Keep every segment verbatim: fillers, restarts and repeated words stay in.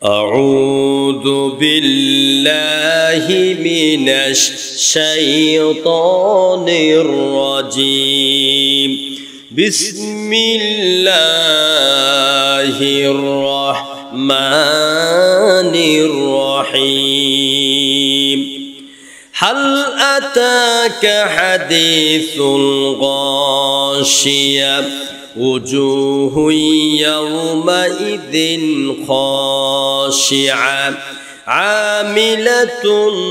أعوذ بالله من الشيطان الرجيم بسم الله الرحمن الرحيم هل أتاك حديث الغاشية وجوه يومئذ خاشعة عاملة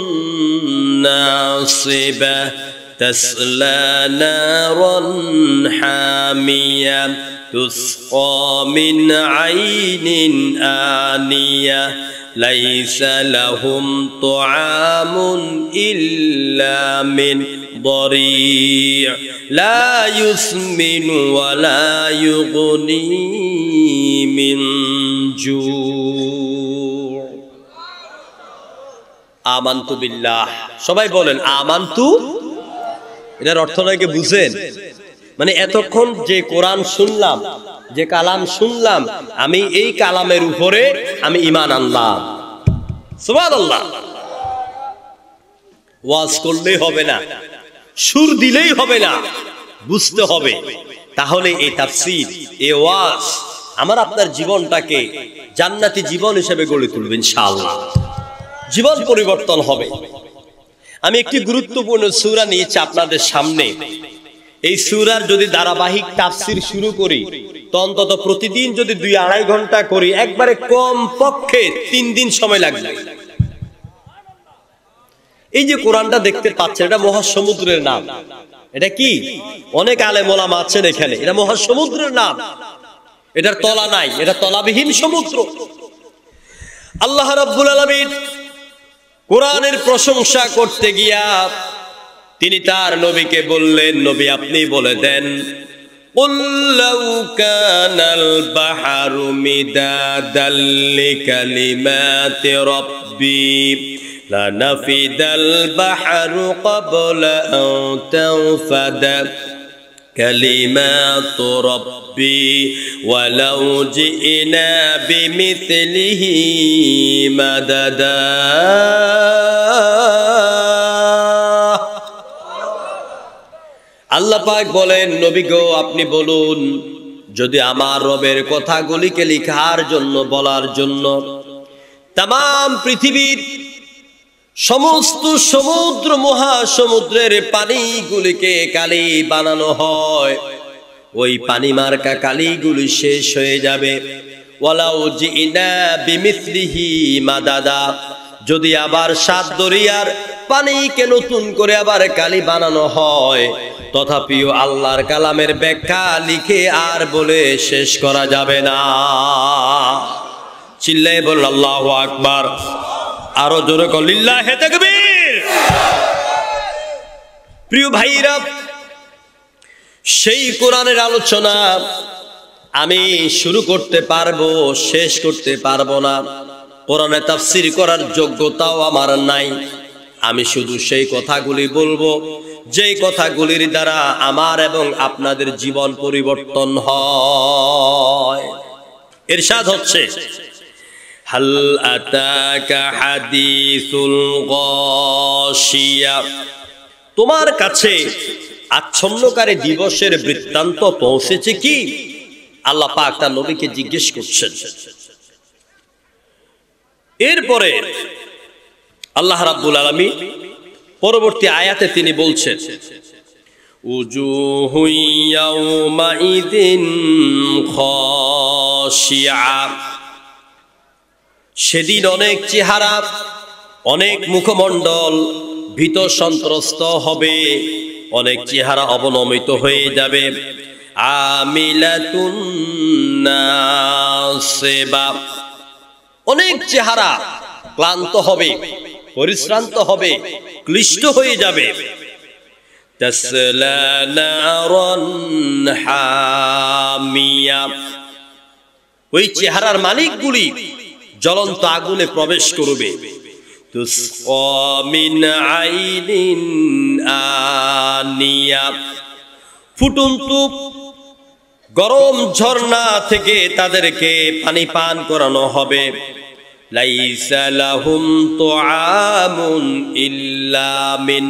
ناصبة تصلى نارا حامية تسقى من عين آنية ليس لهم طعام إلا من ضريع لا يسمن ولا يغني من جوع আমানতু বিল্লাহ সবাই বলেন আমানতু এটার অর্থ নাকি বুঝেন মানে এতক্ষণ যে কোরআন শুনলাম যে কালাম শুনলাম আমি এই কালামের উপরে আমি ঈমান আনলাম সুবহানাল্লাহ ওয়াজ করলেই হবে না সুর দিলেই হবে না বুঝতে হবে তাহলে এই তাফসীর এই ওয়াজ আমার আপনার জীবনটাকে জান্নাতি জীবন হিসেবে গড়ে তুলবে ইনশাআল্লাহ জীবন পরিবর্তন হবে আমি একটি গুরুত্বপূর্ণ সূরা নিয়েছি আপনাদের সামনে এই সূরার যদি ধারাবাহিক তাফসীর শুরু করি তো অন্তত প্রতিদিন যদি দুই আড়াই ঘন্টা করি একবারে কম পক্ষে তিন দিন সময় লাগবে এই যে কোরআনটা দেখতে পাচ্ছেন এটা মহাসমুদ্রের নাম এটা কি অনেক আলেম ওলামা আছেন এখানে এটা মহাসমুদ্রের নাম এটার তলা নাই এটা তলাবিহীন সমুদ্র আল্লাহ রাব্বুল আলামিন কোরআনের প্রশংসা করতে গিয়া তিনি তার নবীকে বললেন নবী আপনি বলে দেন قل لو كان البحر مدادا لكلمات ربي لنفد البحر قبل أن تنفد كلمات ربي ولو جئنا بمثله مددا আল্লাহ পাক বলেন নবী গো আপনি বলুন যদি আমার রবের কথাগুলিকে লেখার জন্য বলার জন্য तमाम পৃথিবীর সমস্ত সমুদ্র মহাসমুদ্রের পানিগুলিকে কালি বানানো হয় ওই পানি মার্কা কালিগুলি শেষ হয়ে যাবে ওয়ালাউ জিনা বিমিথলিহি মাদাদা যদি আবার সাত দরিয়ার পানিকে নতুন করে আবার কালি বানানো হয় তথাপিও আল্লাহর কালামের ব্যাখ্যা লিখে আর বলে শেষ করা যাবে না চিল্লায়ে বল আল্লাহু আকবার আরো জোরে কর লিল্লাহি তাকবীর প্রিয় ভাইরা সেই কোরআনের আলোচনা আমি শুরু করতে পারবো শেষ করতে পারবো না কোরআনে তাফসীর করার যোগ্যতাও আমার নাই আমি শুধু সেই কথাগুলি বলবো যেই কথাগুলির দ্বারা আমার এবং আপনাদের জীবন পরিবর্তন হয় ইরশাদ হচ্ছে হাল আতাকা হাদিসুল গাশিয়া তোমার কাছে আচ্ছন্নকারী দিবসের বৃত্তান্ত পৌঁছেছে কি আল্লাহ পাক তার নবীকে জিজ্ঞেস করছেন এরপরে আল্লাহ রাব্বুল আলামিন পরবর্তী আয়াতে তিনি বলছেন উজুহু ইয়াউমাইযিন খাশিয়া সেদিন অনেক চেহারা অনেক মুখমণ্ডল ভীত সন্ত্রস্ত হবে অনেক চেহারা অবনমিত হয়ে যাবে আমিলাতুন নাসিবা অনেক চেহারা ক্লান্ত হবে পরিশ্রান্ত হবে ক্লিষ্ট হয়ে যাবে তাসলা নারান হামিয়া ওই চেহারার মালিকগুলি জ্বলন্ত আগুনে প্রবেশ করবে তুসকা মিন আইনিন আনিয়া ফুটন্ত গরম ঝর্ণা থেকে তাদেরকে পানি পান করানো হবে লাইসা লাহুম তুআমুন ইল্লা মিন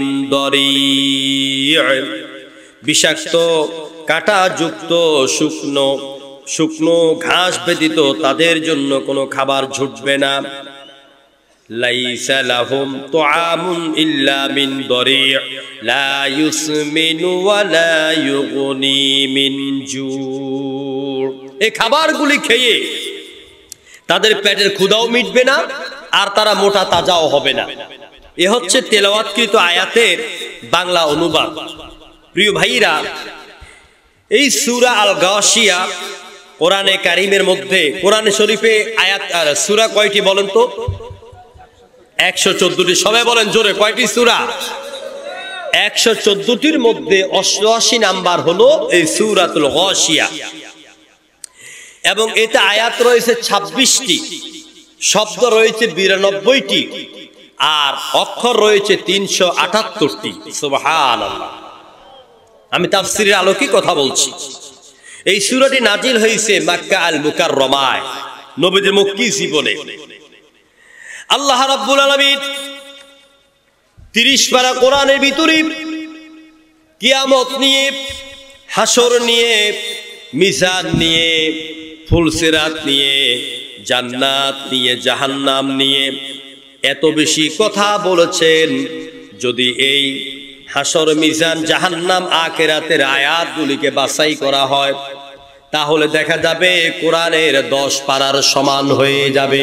দরি', বিষাক্ত কাঁটাযুক্ত শুকনো শুকনো ঘাস ব্যতীত তাদের জন্য কোনো খাবার জুটবে না। লাইসা লাহুম তুআমুন ইল্লা মিন দরি' লা ইউসমিনু ওয়া লা ইউগনি মিন জু', এই খাবারগুলি খেয়ে তাদের পেটের ক্ষুধাও মিটবে না আর তারা মোটা তাজাও হবে না। এ হচ্ছে তেলাওয়াতকৃত আয়াতের বাংলা অনুবাদ। প্রিয় ভাইরা, এই সূরা আল গাশিয়া কোরআনে কারীমের মধ্যে, কোরআনে শরীফে আয়াত আর সূরা কয়টি বলেন তো? একশো চোদ্দটি। সবাই বলেন জোরে, কয়টি সূরা? একশো চোদ্দটির মধ্যে অষ্টআশি নাম্বার হলো এই সূরাতুল গাশিয়া, এবং এতে আয়াত রয়েছে ছাব্বিশটি, শব্দ রয়েছে বিরানব্বইটি, আর অক্ষর রয়েছে তিনশো আটাত্তরটি। সুবহানাল্লাহ। আমি তাফসীরের আলোকে কথা বলছি। এই সূরাটি নাজিল হয়েছে মক্কা আল মুকাররমায়, নবীদের মক্কি জীবনে। আল্লাহ রাব্বুল আলামিন তিরিশ পারা কোরআনের ভিতরে কিয়ামত নিয়ে, হাসর নিয়ে, মিজান নিয়ে, ফুলসিরাত নিয়ে, জান্নাত নিয়ে, জাহান্নাম নিয়ে এত বেশি কথা বলেছেন। যদি এই হাসর, মিজান, জাহান্নাম, আখিরাতের আয়াতগুলিকে বাছাই করা হয় তাহলে দেখা যাবে কোরআনের দশ পারার সমান হয়ে যাবে।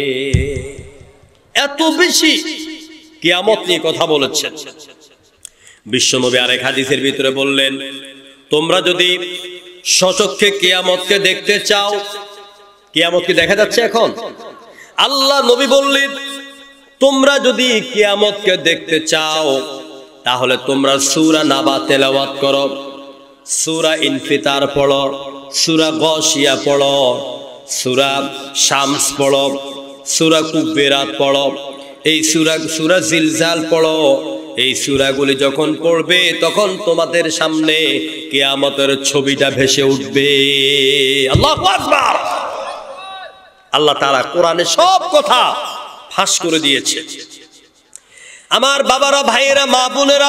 এত বেশি কিয়ামত নিয়ে কথা বলেছেন। বিশ্বনবী আরেক হাদিসের ভিতরে বললেন, তোমরা যদি সচক্ষে কিয়ামতকে দেখতে চাও, কিয়ামত কি দেখা যাচ্ছে এখন? আল্লাহ নবী বললেন, তোমরা যদি কিয়ামতকে দেখতে চাও তাহলে তোমরা সূরা নাবা তেলাওয়াত করো, সূরা ইনফিতার পড়ো, সূরা গাশিয়া পড়ো, সূরা শামস পড়ো, সূরা কুব্বিরাত পড়ো, এই সূরা সূরা জিলজাল পড়ো। এই সূরাগুলি যখন পড়বে তখন তোমাদের সামনে কিয়ামতের ছবিটা ভেসে উঠবে। আল্লাহু আকবার। আল্লাহ তাআলা কোরআনে সব কথা ফাঁস করে দিয়েছে। আমার বাবারা, ভাইয়েরা, মা বোনেরা,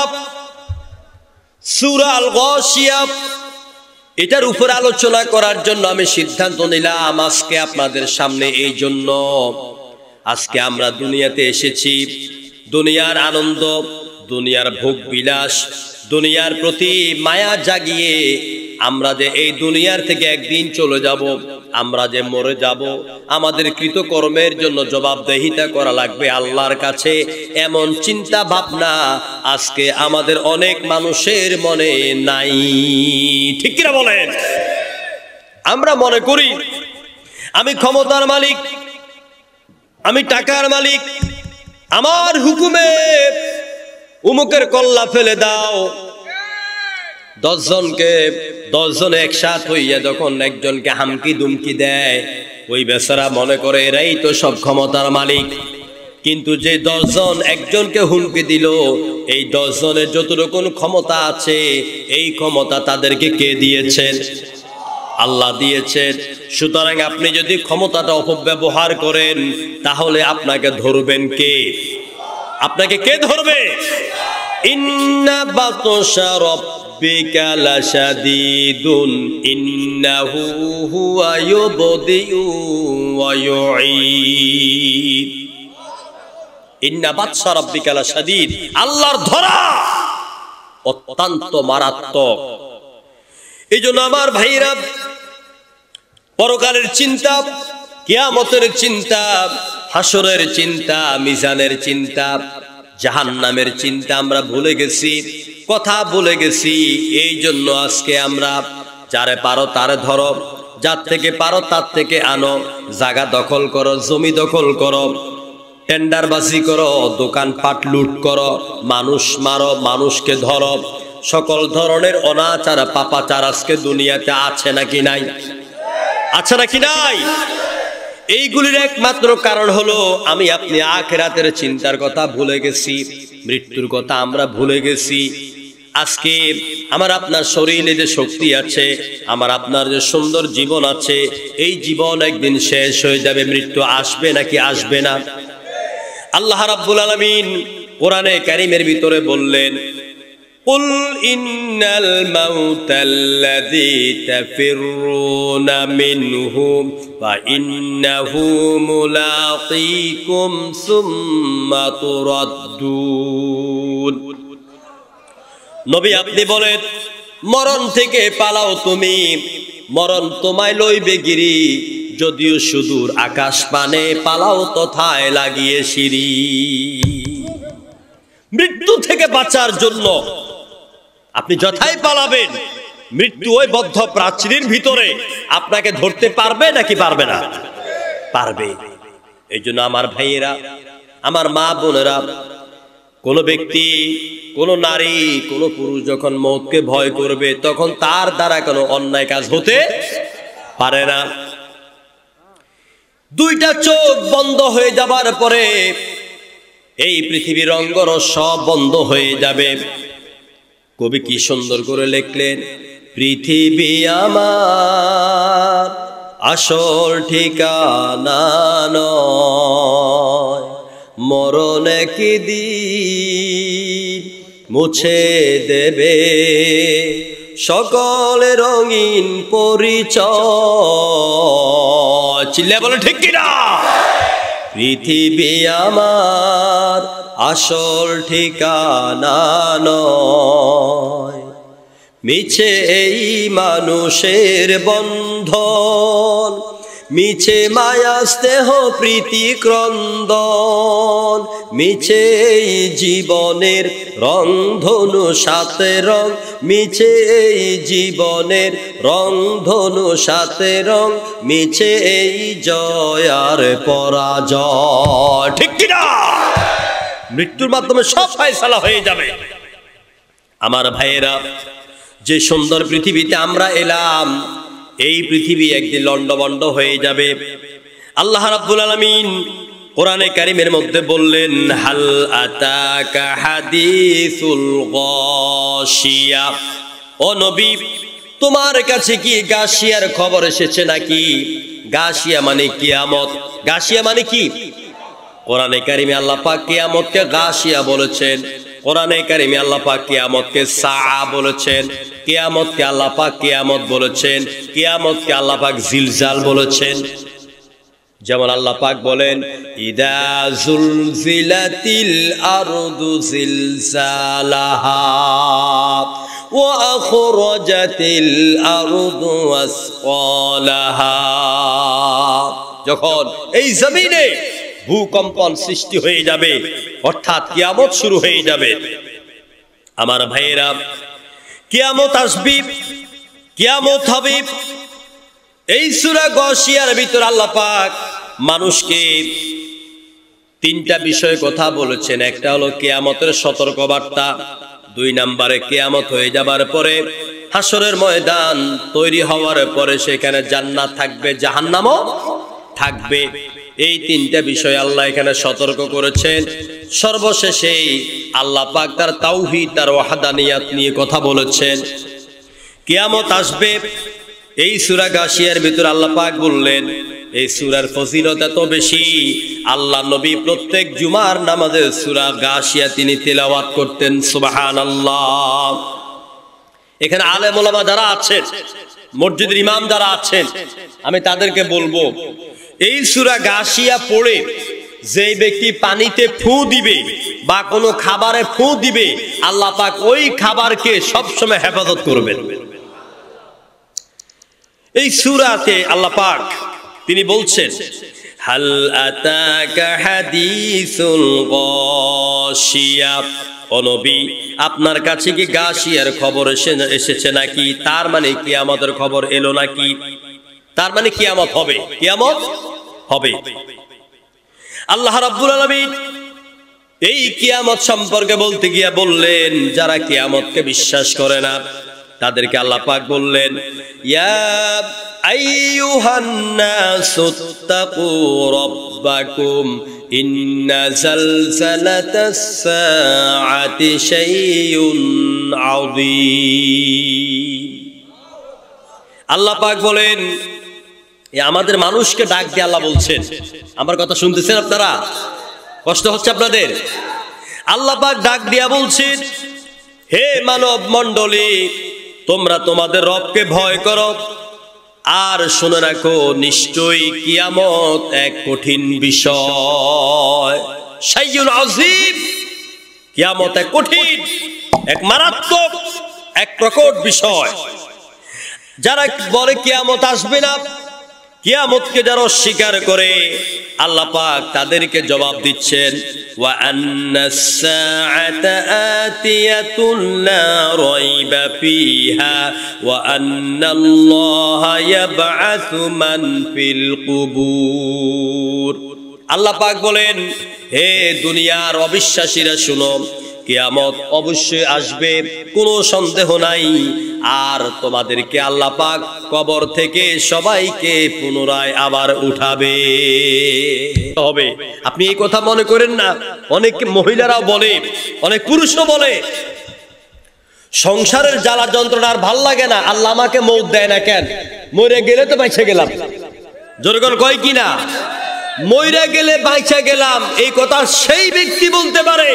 সূরা আল গাশিয়া এটার উপর আলোচনা করার জন্য আমি সিদ্ধান্ত নিলাম আজকে আপনাদের সামনে। এই জন্য আজকে আমরা দুনিয়াতে এসেছি দুনিয়ার আনন্দ, দুনিয়ার ভোগ বিলাস, দুনিয়ার প্রতি মায়া জাগিয়ে আমরা যে এই দুনিয়ার থেকে একদিন চলে যাব, আমরা যে মরে যাব, আমাদের কৃতকর্মের জন্য জবাবদেহিতা করা লাগবে আল্লাহর কাছে, এমন চিন্তা ভাবনা আজকে আমাদের অনেক মানুষের মনে নাই। ঠিক কিনা বলেন? আমরা মনে করি আমি ক্ষমতার মালিক, আমি টাকার মালিক, আমার হুকুমে উমুকের কল্লা ফেলে দাও। দশজনকে দশজন একসাথ হইয়া যখন একজনকে হামকি দুমকি দেয়, ওই বেচারা মনে করে এরাই তো সব ক্ষমতার মালিক। কিন্তু যে দশজন একজনকে হুমকি দিল, এই দশজনের যতটুকু ক্ষমতা আছে এই ক্ষমতা তাদেরকে কে দিয়েছেন? আল্লাহ দিয়েছেন। সুতরাং আপনি যদি ক্ষমতাটা অপব্যবহার করেন তাহলে আপনাকে ধরবেন কে? আপনাকে কে ধরবে? ইন্না বাতশা রাব্বিকা লাশাদীদুন ইন্নাহু হুয়া ইউবদিউ ওয়া ইউঈদ। ইন্না বাতশা রাব্বিকা লাশাদীদ, আল্লাহর ধরা অত্যন্ত মারাত্মক। এই জন্য আমার ভাইরা, পরকালের চিন্তা, কিয়ামতের চিন্তা, হাসরের চিন্তা, মিজানের চিন্তা, জাহান্নামের চিন্তা আমরা ভুলে গেছি, কথা ভুলে গেছি। এই জন্য আজকে আমরা যারে পারো তারে ধরো, যার থেকে পারো তার থেকে আনো, জায়গা দখল করো, জমি দখল করো, টেন্ডারবাজি করো, দোকানপাট লুট করো, মানুষ মারো, মানুষকে ধরো। সকল ধরনের অনাচার, পাপাচার আজকে দুনিয়াতে আছে নাকি নাই? আছে নাকি নাই? এইগুলির একমাত্র কারণ হলো আমি আপনি আখিরাতের চিন্তার কথা ভুলে গেছি, মৃত্যুর কথা আমরা ভুলে গেছি। আজকে আমার আপনার শরীরে যে শক্তি আছে, আমার আপনার যে সুন্দর জীবন আছে, এই জীবন একদিন শেষ হয়ে যাবে, মৃত্যু আসবে নাকি আসবে না? আল্লাহ রাব্বুল আলামিন কোরআনে কারীমের ভিতরে বললেন, কুল ইন্নাল মাউতাল্লাযী তাফিররুনা মিনহু ফা ইন্নাহু মুলাকীকুম সুম্মা তুরাদ্দুন। নবী আপনি বলেন, মরণ থেকে পালাও তুমি, মরণ তোমায় লইবে গিরি, যদিও সুদূর আকাশ পানে পালাও তথায় লাগিয়ে সিঁড়ি। মৃত্যু থেকে বাঁচার জন্য আপনি যথাই পালাবেন, মৃত্যু ওই বদ্ধ প্রাচীরের ভিতরে আপনাকে ধরতে পারবে নাকি পারবে না? পারবে। এই জন্য আমার ভাইয়েরা, আমার মা বোনেরা, কোন ব্যক্তি, কোন নারী, কোন পুরুষ যখন মৌতকে ভয় করবে, তখন তার দ্বারা কোনো অন্যায় কাজ হতে পারে না। দুইটা চোখ বন্ধ হয়ে যাবার পরে এই পৃথিবীর অঙ্গরস সব বন্ধ হয়ে যাবে। কবি কি সুন্দর করে লিখলেন, পৃথিবী আমার আসল ঠিকানা নয়, মরণ একদিন মুছে দেবে সকল রঙিন পরিচয়। চিল্লা বলে ঠিক কিনা? পৃথিবী আমার আসল ঠিকানা নয়, মিছে এই মানুষের বন্ধন, মিছে মায়া স্নেহ প্রীতি ক্রন্দন, মিছে এই জীবনের রং ধনু সাথে রং, মিছে এই জীবনের রং ধনু সাথে রং, মিছে এই জয় আর পরাজয়। ঠিক কিনা? মৃত্যুর মাধ্যমে সব ফয়সালা হয়ে যাবে। আমার ভাইয়েরা, যে সুন্দর পৃথিবীতে আমরা এলাম, এই পৃথিবী একদিন লন্ডভন্ড হয়ে যাবে। আল্লাহ রাব্বুল আলামিন কোরআনে কারীমের মধ্যে বললেন, হাল আতাকা হাদিসুল গাশিয়া। ও নবী, তোমার কাছে কি গাশিয়ার খবর এসেছে নাকি? গাশিয়া মানে কিয়ামত। গাশিয়া মানে কি? কোরআনে কারীমে আল্লাহ পাক কিয়ামতকে গাশিয়া বলেছেন, কোরআনে কারীমে আল্লাহ পাক কিয়ামতকে সাআ বলেছেন, কিয়ামতকে আল্লাহ পাক কিয়ামত বলেছেন, কিয়ামতকে আল্লাহ পাক জিলজাল বলেছেন। যেমন আল্লাহ পাক বলেন, ইদা জুলজিলাতিল আরদু জিলজালাহা ওয়া আখরাজাতিল আরদু আসকালাহা। যখন এই জমিনে ভূকম্পন সৃষ্টি হয়ে যাবে, অর্থাৎ কিয়ামত শুরু হয়ে যাবে। আমার ভাইয়েরা, কিয়ামত আসবে, কিয়ামত হবে। এই সূরা গাশিয়ার ভিতর আল্লাহ পাক মানুষকে তিনটা বিষয় কথা বলেছেন। একটা হলো কিয়ামতের সতর্কবার্তা, দুই নম্বরে কিয়ামত হয়ে যাবার পরে হাসরের ময়দান তৈরি হওয়ার পরে সেখানে জান্নাত থাকবে, জাহান্নামও থাকবে। এই তিনটা বিষয় আল্লাহ এখানে সতর্ক করেছেন। সর্বশেষে আল্লাহ পাক তার তাওহীদ, তার ওয়াহদানিয়াত নিয়ে কথা বলেছেন। কিয়ামত আসবে, এই সূরা গাশিয়ার ভিতর আল্লাহ পাক বললেন। এই সূরার ফজিলত এত বেশি, আল্লাহ নবী প্রত্যেক জুমার নামাজে সূরা গাশিয়া তিনি তেলাওয়াত করতেন। সুবহানাল্লাহ। এখানে আলেম ওলামা যারা আছেন, মসজিদের ইমাম যারা আছেন, আমি তাদেরকে বলবো, এই সূরা গাশিয়া পড়ে যে ব্যক্তি পানিতে ফু দিবে বা কোনো খাবারে ফু দিবে, আল্লাহ পাক ওই খাবারকে সবসময় হেফাজত করবেন। এই সূরাতে আল্লাহ পাক তিনি বলছেন, হাল আতাকা হাদিসুল গাশিয়া। ও নবী, আপনার কাছে কি গাশিয়ার খবর এসেছে নাকি? তার মানে কিয়ামতের খবর এলো নাকি? তার মানে কিয়ামত হবে, কিয়ামত হবে। আল্লাহ রাব্বুল আলামিন এই কিয়ামত সম্পর্কে বলতে গিয়া বললেন, যারা কিয়ামতকে বিশ্বাস করে না তাদেরকে আল্লাহ পাক বললেন, ইয়া আইয়ুহান নাসুত্তাকু রাব্বাকুম ইন্না জালজালাতাস সাআতি শাইউন আযীম। আল্লাহ পাক বলেন, এ আমাদের মানুষকে ডাক দিয়ে আল্লাহ বলছেন, আমার কথা শুনতেছেন আপনারা? কষ্ট হচ্ছে আপনাদের? আল্লাহ পাক ডাক দিয়া বলছেন, হে মানব মণ্ডলী, তোমরা তোমাদের রবকে ভয় করো আর শুনে রাখো, নিশ্চয়ই কিয়ামত এক কঠিন বিষয়। শাইউন আযীম, কিয়ামত এক কঠিন, এক মারাত্মক, এক প্রকট বিষয়। যারা বলে কিয়ামত আসবে না, কিয়ামতকে যারা অস্বীকার করে, আল্লাহ পাক তাদেরকে জবাব দিচ্ছেন, ওয়া আন্নাস সাআতা আতিয়াতুন লা রাইবা ফিহা ওয়া আন্নাল্লাহা ইয়াবআসু মান ফিল কুবুর। আল্লাহ পাক বলেন, হে দুনিয়ার অবিশ্বাসীরা শুনো, কিয়ামত অবশ্যই আসবে, কোনো সন্দেহ নাই। আর তোমাদেরকে আল্লাহ পাক কবর থেকে সবাইকে পুনরায় আবার উঠাবে হবে। আপনি এই কথা মনে করেন না? অনেক মহিলারাও বলে, অনেক পুরুষও বলে, সংসারের জ্বালা যন্ত্রণা আর ভাল লাগে না, আল্লাহ আমাকে মৌত দেয় না কেন? মরে গেলে তো বাইচে গেলাম। জোরগণ কয় কি না? মরে গেলে বাইচে গেলাম, এই কথা সেই ব্যক্তি বলতে পারে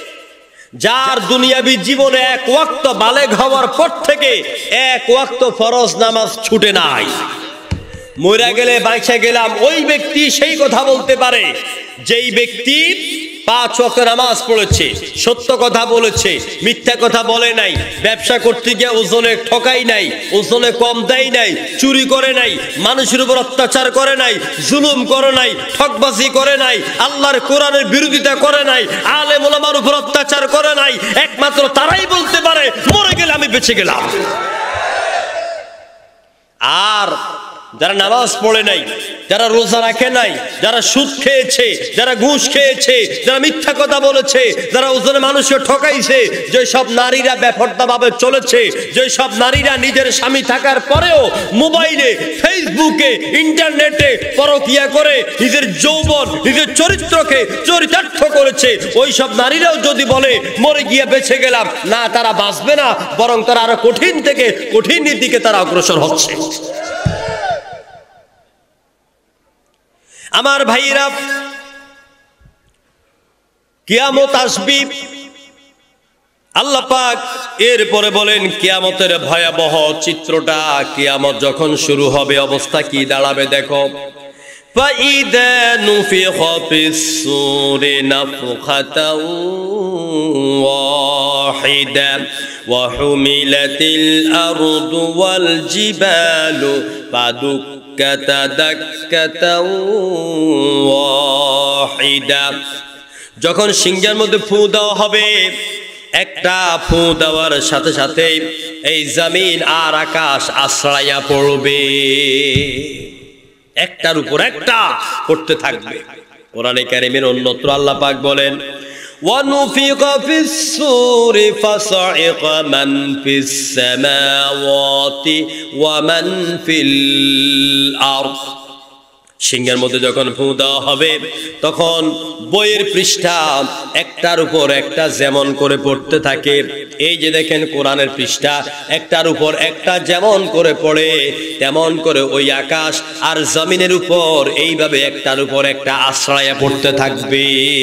যার দুনিয়াবি জীবনে এক ওয়াক্ত বালেগ হওয়ার পর থেকে এক ওয়াক্ত ফরজ নামাজ ছুটে নাই। মরে গেলে বাইচে গেলাম, ওই ব্যক্তি সেই কথা বলতে পারে যেই ব্যক্তি পাঁচ ওয়াক্ত নামাজ পড়েছে, সত্য কথা বলেছে, মিথ্যা কথা বলে নাই, ব্যবসা করতে গিয়ে ওজনে ঠকাই নাই, ওজনে কম দেয় নাই, চুরি করে নাই, মানুষের উপর অত্যাচার করে নাই, জুলুম করে নাই, ঠকবাজি করে নাই, আল্লাহর কোরআনের বিরোধিতা করে নাই, আলেম ওলামার উপর অত্যাচার করে নাই। একমাত্র তারাই বলতে পারে মরে গেলে আমি বেঁচে গেলাম। আর যারা নামাজ পড়ে নাই, যারা রোজা রাখে নাই, যারা সুদ খেয়েছে, যারা ঘুষ খেয়েছে, যারা মিথ্যা কথা বলেছে, যারা ওজনে মানুষকে ঠকাইছে, যে সব নারীরা বেপরদাভাবে চলেছে, যে সব নারীরা নিজের স্বামী থাকার পরেও মোবাইলে, ফেসবুকে, ইন্টারনেটে পরকিয়া করে নিজের যৌবন, নিজের চরিত্রকে চরিতার্থ করেছে, ওই সব নারীরাও যদি বলে মরে গিয়ে বেঁচে গেলাম, না, তারা বাঁচবে না, বরং তারা আরো কঠিন থেকে কঠিনের দিকে তারা অগ্রসর হচ্ছে। আমার ভাইরা, কিয়ামত আসবে, আল্লাহ পাক এরপরে বলেন কিয়ামতের ভয়াবহ চিত্রটা, কিয়ামত যখন শুরু হবে অবস্থা কি দাঁড়াবে দেখো। فَإِذَا نُفِخَ فِي الصُّورِ نَفْخَةً وَاحِدَةً وَحُمِلَتِ الْأَرْضُ وَالْجِبَالُ فَدُكَّتَا دَكَّةً واحدة। যখন সিংহের মধ্যে ফু দেওয়া হবে, একটা ফু দেওয়ার সাথে সাথে এই জমিন আর আকাশ আশ্রয়া পড়বে, একটার উপর একটা পড়তে থাকবে। কোরআনে কারীমের অন্যত্র আল্লাহ পাক বলেন, وَنُفِخَ فِي الصُّورِ فَصَعِقَ مَنْ فِي السَّمَاوَاتِ وَمَنْ فِي الْأَرْضِ। সিংহের মধ্যে যখন ফু দেওয়া হবে, তখন বইয়ের পৃষ্ঠা একটার উপর একটা যেমন করে পড়তে থাকে। এই যে দেখেন কোরআনের পৃষ্ঠা একটার উপর একটা যেমন করে পড়ে, তেমন করে ওই আকাশ আর জমিনের উপর এইভাবে একটার উপর একটা আশ্রয় পড়তে থাকবে।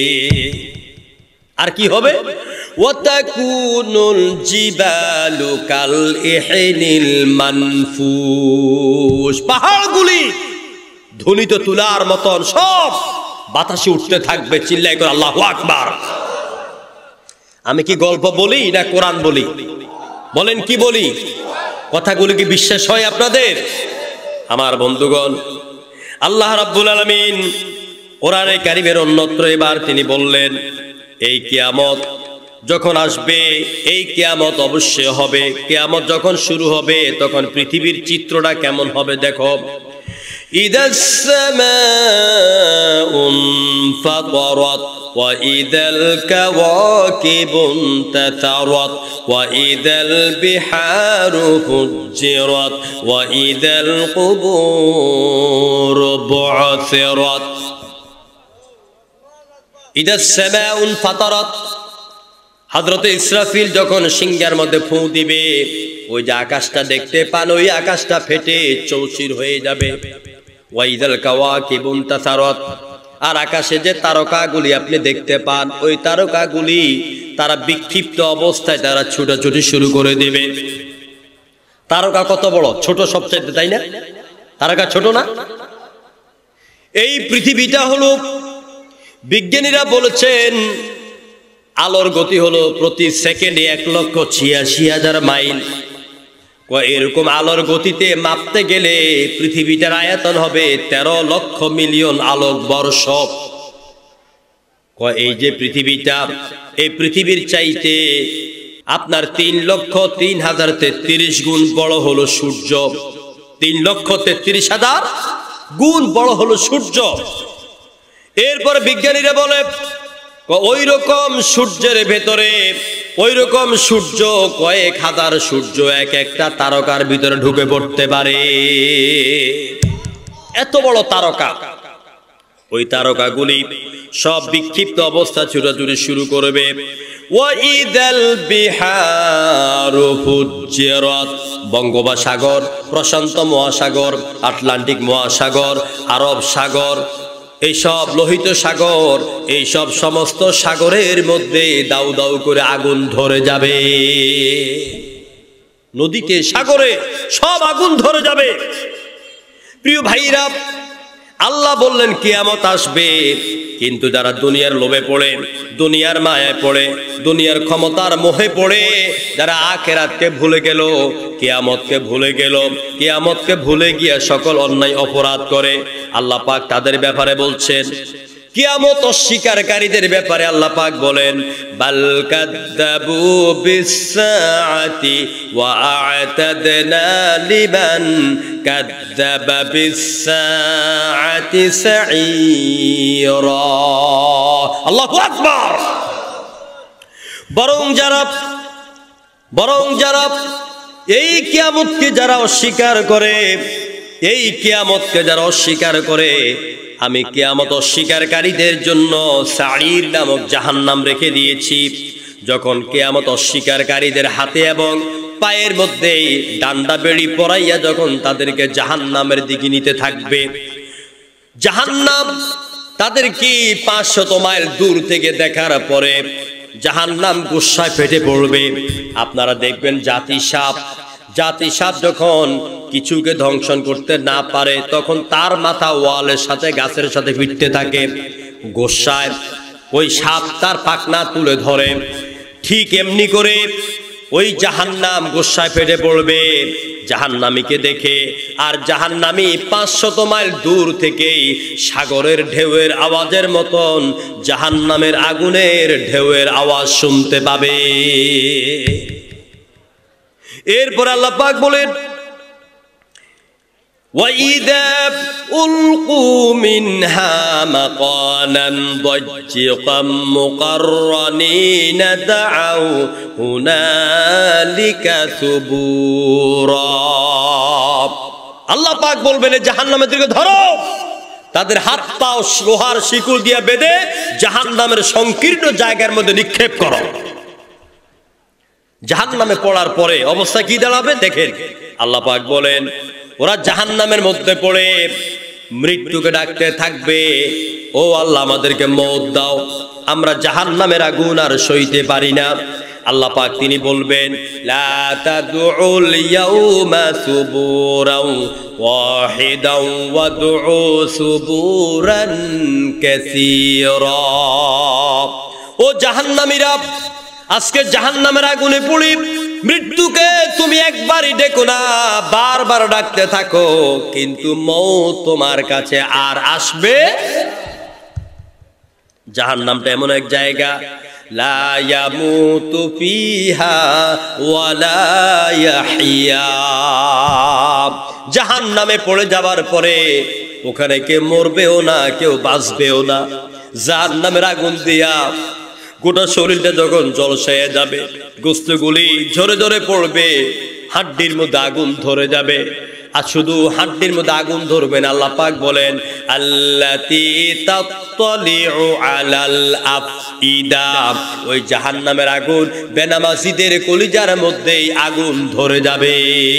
আর কি হবে? ওয়াতাকুনুল জিবালু কাল ইহনিল মানফুস, পাহাড়গুলি ধ্বনিত তুলার মতন সব বাতাসে উঠতে থাকবে। চিল্লাই করে আল্লাহু আকবার। আমি কি গল্প বলি না কোরআন বলি? বলেন কি বলি? কথাগুলি কি বিশ্বাস হয় আপনাদের? আমার বন্ধুগণ, আল্লাহ রাব্বুল আলামিন কোরআনে কারীমের অন্যত্র এবার তিনি বললেন, এই কিয়ামত যখন আসবে, এই কিয়ামত অবশ্যই হবে। কিয়ামত যখন শুরু হবে তখন পৃথিবীর চিত্রটা কেমন হবে দেখো। إذا السماء انفطرت وإذا الكواكب انتثرت وإذا البحار فجرت وإذا القبور بعثرت إذا السماء انفطرت, হযরত ইসরাফিল যখন সিংহার মধ্যে ফু দিবে, ওই যে আকাশটা দেখতে পান, ওই আকাশটা ফেটে চৌচির হয়ে যাবে। ওয়াইদাল কাওয়াকিবু ইনতাসারাত, আর আকাশে যে তারকাগুলি আপনি দেখতে পান, ওই তারকাগুলি তারা বিক্ষিপ্ত অবস্থায় তারা ছুটাছুটি শুরু করে দেবে। তারকা কত বড়, ছোট সবচেয়ে, তাই না? তারকা ছোট না? এই পৃথিবীটা হলো, বিজ্ঞানীরা বলেছেন আলোর গতি হলো প্রতি সেকেন্ডে এক লক্ষ ছিয়াশি হাজার মাইল। এরকম আলোর গতিতে মাপতে গেলে পৃথিবীটার আয়তন হবে তেরো লক্ষ মিলিয়ন আলোক বর্ষ। এই যে পৃথিবীটা, এই পৃথিবীর চাইতে আপনার তিন লক্ষ তিন হাজার তেত্রিশ গুণ বড় হলো সূর্য। তিন লক্ষ তেত্রিশ হাজার গুণ বড় হলো সূর্য। এরপর বিজ্ঞানীরা বলে ওই রকম সূর্যের ভেতরে, ওই রকম সূর্য কয়েক হাজার সূর্য এক একটা তারকার ভিতরে ঢুকে পড়তে পারে। এত বড় তারকা। ওই তারকাগুলি সব বিক্ষিপ্ত অবস্থা ছুটাছুটি শুরু করবে। ওয়াইদাল বিহারু ফুজ্জিরাত, বঙ্গোপসাগর, প্রশান্ত মহাসাগর, আটলান্টিক মহাসাগর, আরব সাগর, এইসব লোহিত সাগর, এইসব সমস্ত সাগরের মধ্যে দাউ দাউ করে আগুন ধরে যাবে। নদীতে, সাগরে সব আগুন ধরে যাবে। প্রিয় ভাইরা, আল্লাহ বললেন কিয়ামত আসবে, কিন্তু যারা দুনিয়ার লোভে পড়ে, দুনিয়ার মায়ায় পড়ে, দুনিয়ার ক্ষমতার মোহে পড়ে, যারা আখিরাতকে ভুলে গেল, কিয়ামতকে ভুলে গেল, কিয়ামতকে ভুলে গিয়ে সকল অন্যায় অপরাধ করে, আল্লাহ পাক তাদের ব্যাপারে বলছেন, কিয়ামত অস্বীকারীদের ব্যাপারে আল্লাহ পাক বলেন, বাল কাযযাবু বিস-সাআতি ওয়া আ'তাদনা লিমান কাযযাবা বিস-সাআতি সাঈরা। আল্লাহু আকবার। বরং যারা বরং যারা এই কিয়ামতকে যারা অস্বীকার করে, এই কিয়ামতকে যারা অস্বীকার করে, আমি কিয়ামত অস্বীকারীদের জন্য সাঈর নামক জাহান্নাম রেখে দিয়েছি। যখন কিয়ামত অস্বীকারীদের হাতে এবং পায়ের মধ্যে ডান্ডা বেড়ি পরাইয়া যখন তাদেরকে জাহান্নামের দিকে নিতে থাকবে, জাহান্নাম তাদের কি পাঁচশত মাইল দূর থেকে দেখার পরে জাহান্নাম গুসায় ফেটে পড়বে। আপনারা দেখবেন জাতি সাপ, জাতি সাপ যখন কিছুকে ধ্বংসন করতে না পারে, তখন তার মাথা ওয়ালের সাথে গাছের সাথে ফিরতে থাকে। গোসায় ওই সাপ তার পাখনা তুলে ধরে। ঠিক এমনি করে ওই জাহান্নাম গোসায় ফেটে পড়বে জাহান্নামীকে দেখে। আর জাহান্নামী পাঁচশত মাইল দূর থেকেই সাগরের ঢেউয়ের আওয়াজের মতন জাহান্নামের আগুনের ঢেউয়ের আওয়াজ শুনতে পাবে। এরপর আল্লাহ পাক বলেন, وَإِذَا أُلْقُوا مِنْهَا مَقَانًا ضَيِّقًا مُقَرَّنِينَ دَعَوْا هُنَالِكَ ثُبُورًا। আল্লাহ পাক বলবেন জাহান্নামীদেরকে ধরো, তাদের হাত পা লোহার শিকল দিয়ে বেঁধে জাহান্নামের সংকীর্ণ জায়গার মধ্যে নিক্ষেপ করো। জাহান্নামে পড়ার পরে অবস্থা কি দাঁড়াবে দেখেন। আল্লাহ পাক বলেন, ওরা জাহান্নামের মধ্যে পড়ে মৃত্যুকে ডাকতে থাকবে, ও আল্লাহ আমাদেরকে মওত দাও, আমরা জাহান্নামের আগুন আর সইতে পারি না। আল্লাহ পাক তিনি বলবেন, লা তাদউল ইয়াউমা সুবুরান ওয়াহিদান ওয়াদউ সুবুরান কাসীরা। ও জাহান্নামীরা, আজকে জাহান্নামের আগুনে পড়ি, মৃত্যুকে তুমি একবারই ডেকো না, বারবার ডাকতে থাকো, কিন্তু মওত তোমার কাছে আর আসবে। জাহান্নামটা এমন এক জায়গা, লা ইয়ামুতু ফিহা ওয়া লা ইয়াহইয়া। জাহান্নামে পড়ে যাবার পরে ওখানে কেউ মরবেও না, কেউ বাঁচবেও না। জাহান্নামের আগুন দিয়া গোটা শরীরটা যখন ঝলসাইয়া যাবে, গোস্তগুলি ঝরে ঝরে পড়বে, হাড্ডির মধ্যে আগুন ধরে যাবে। আর শুধু হাড্ডির মধ্যে আগুন ধরবে না, আল্লাহ পাক বলেন আল্লাতী তাত্তালিউ আলাল আফইদা, ওই জাহান্নামের আগুন বেনামাজিদের কলিজার মধ্যেই আগুন ধরে যাবে।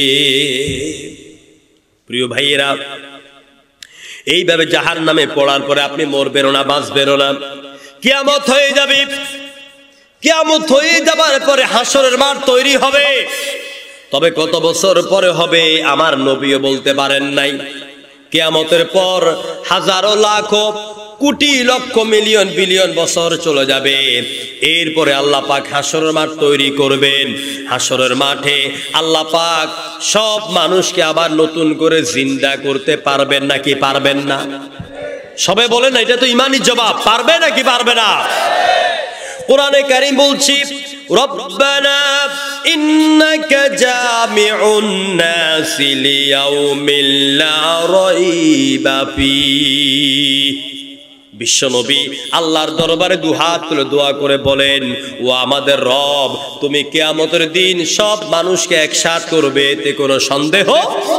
প্রিয় ভাইয়েরা, এইভাবে জাহান্নামে পড়ার পরে আপনি মরবেন না, বাঁচবেন না, কিয়ামত হয়ে যাবে। কিয়ামত হয়ে যাবার পরে হাসরের মাঠ তৈরি হবে। তবে কত বছর পরে হবে আমার নবীও বলতে পারেন নাই। কিয়ামতের পর হাজারো লাখো কোটি লক্ষ মিলিয়ন বিলিয়ন বছর চলে যাবে। এরপরে আল্লাহ পাক হাসরের মাঠ তৈরি করবেন। হাসরের মাঠে আল্লাহ পাক সব মানুষকে আবার নতুন করে জিন্দা করতে পারবেন নাকি পারবেন না? সবে বলেন না, এটা তো ইমানি জবাব। পারবে নাকি পারবে না? কোরআনে কারীম বলছি রব্বানা ইন্নাকা জামিউন নাসি লিয়াউমিল লা রাইবা ফীহ। বিশ্বনবী আল্লাহর দরবারে দুহাত তুলে দোয়া করে বলেন, ও আমাদের রব, তুমি কিয়ামতের দিন সব মানুষকে একসাথ করবে, এতে কোনো সন্দেহ?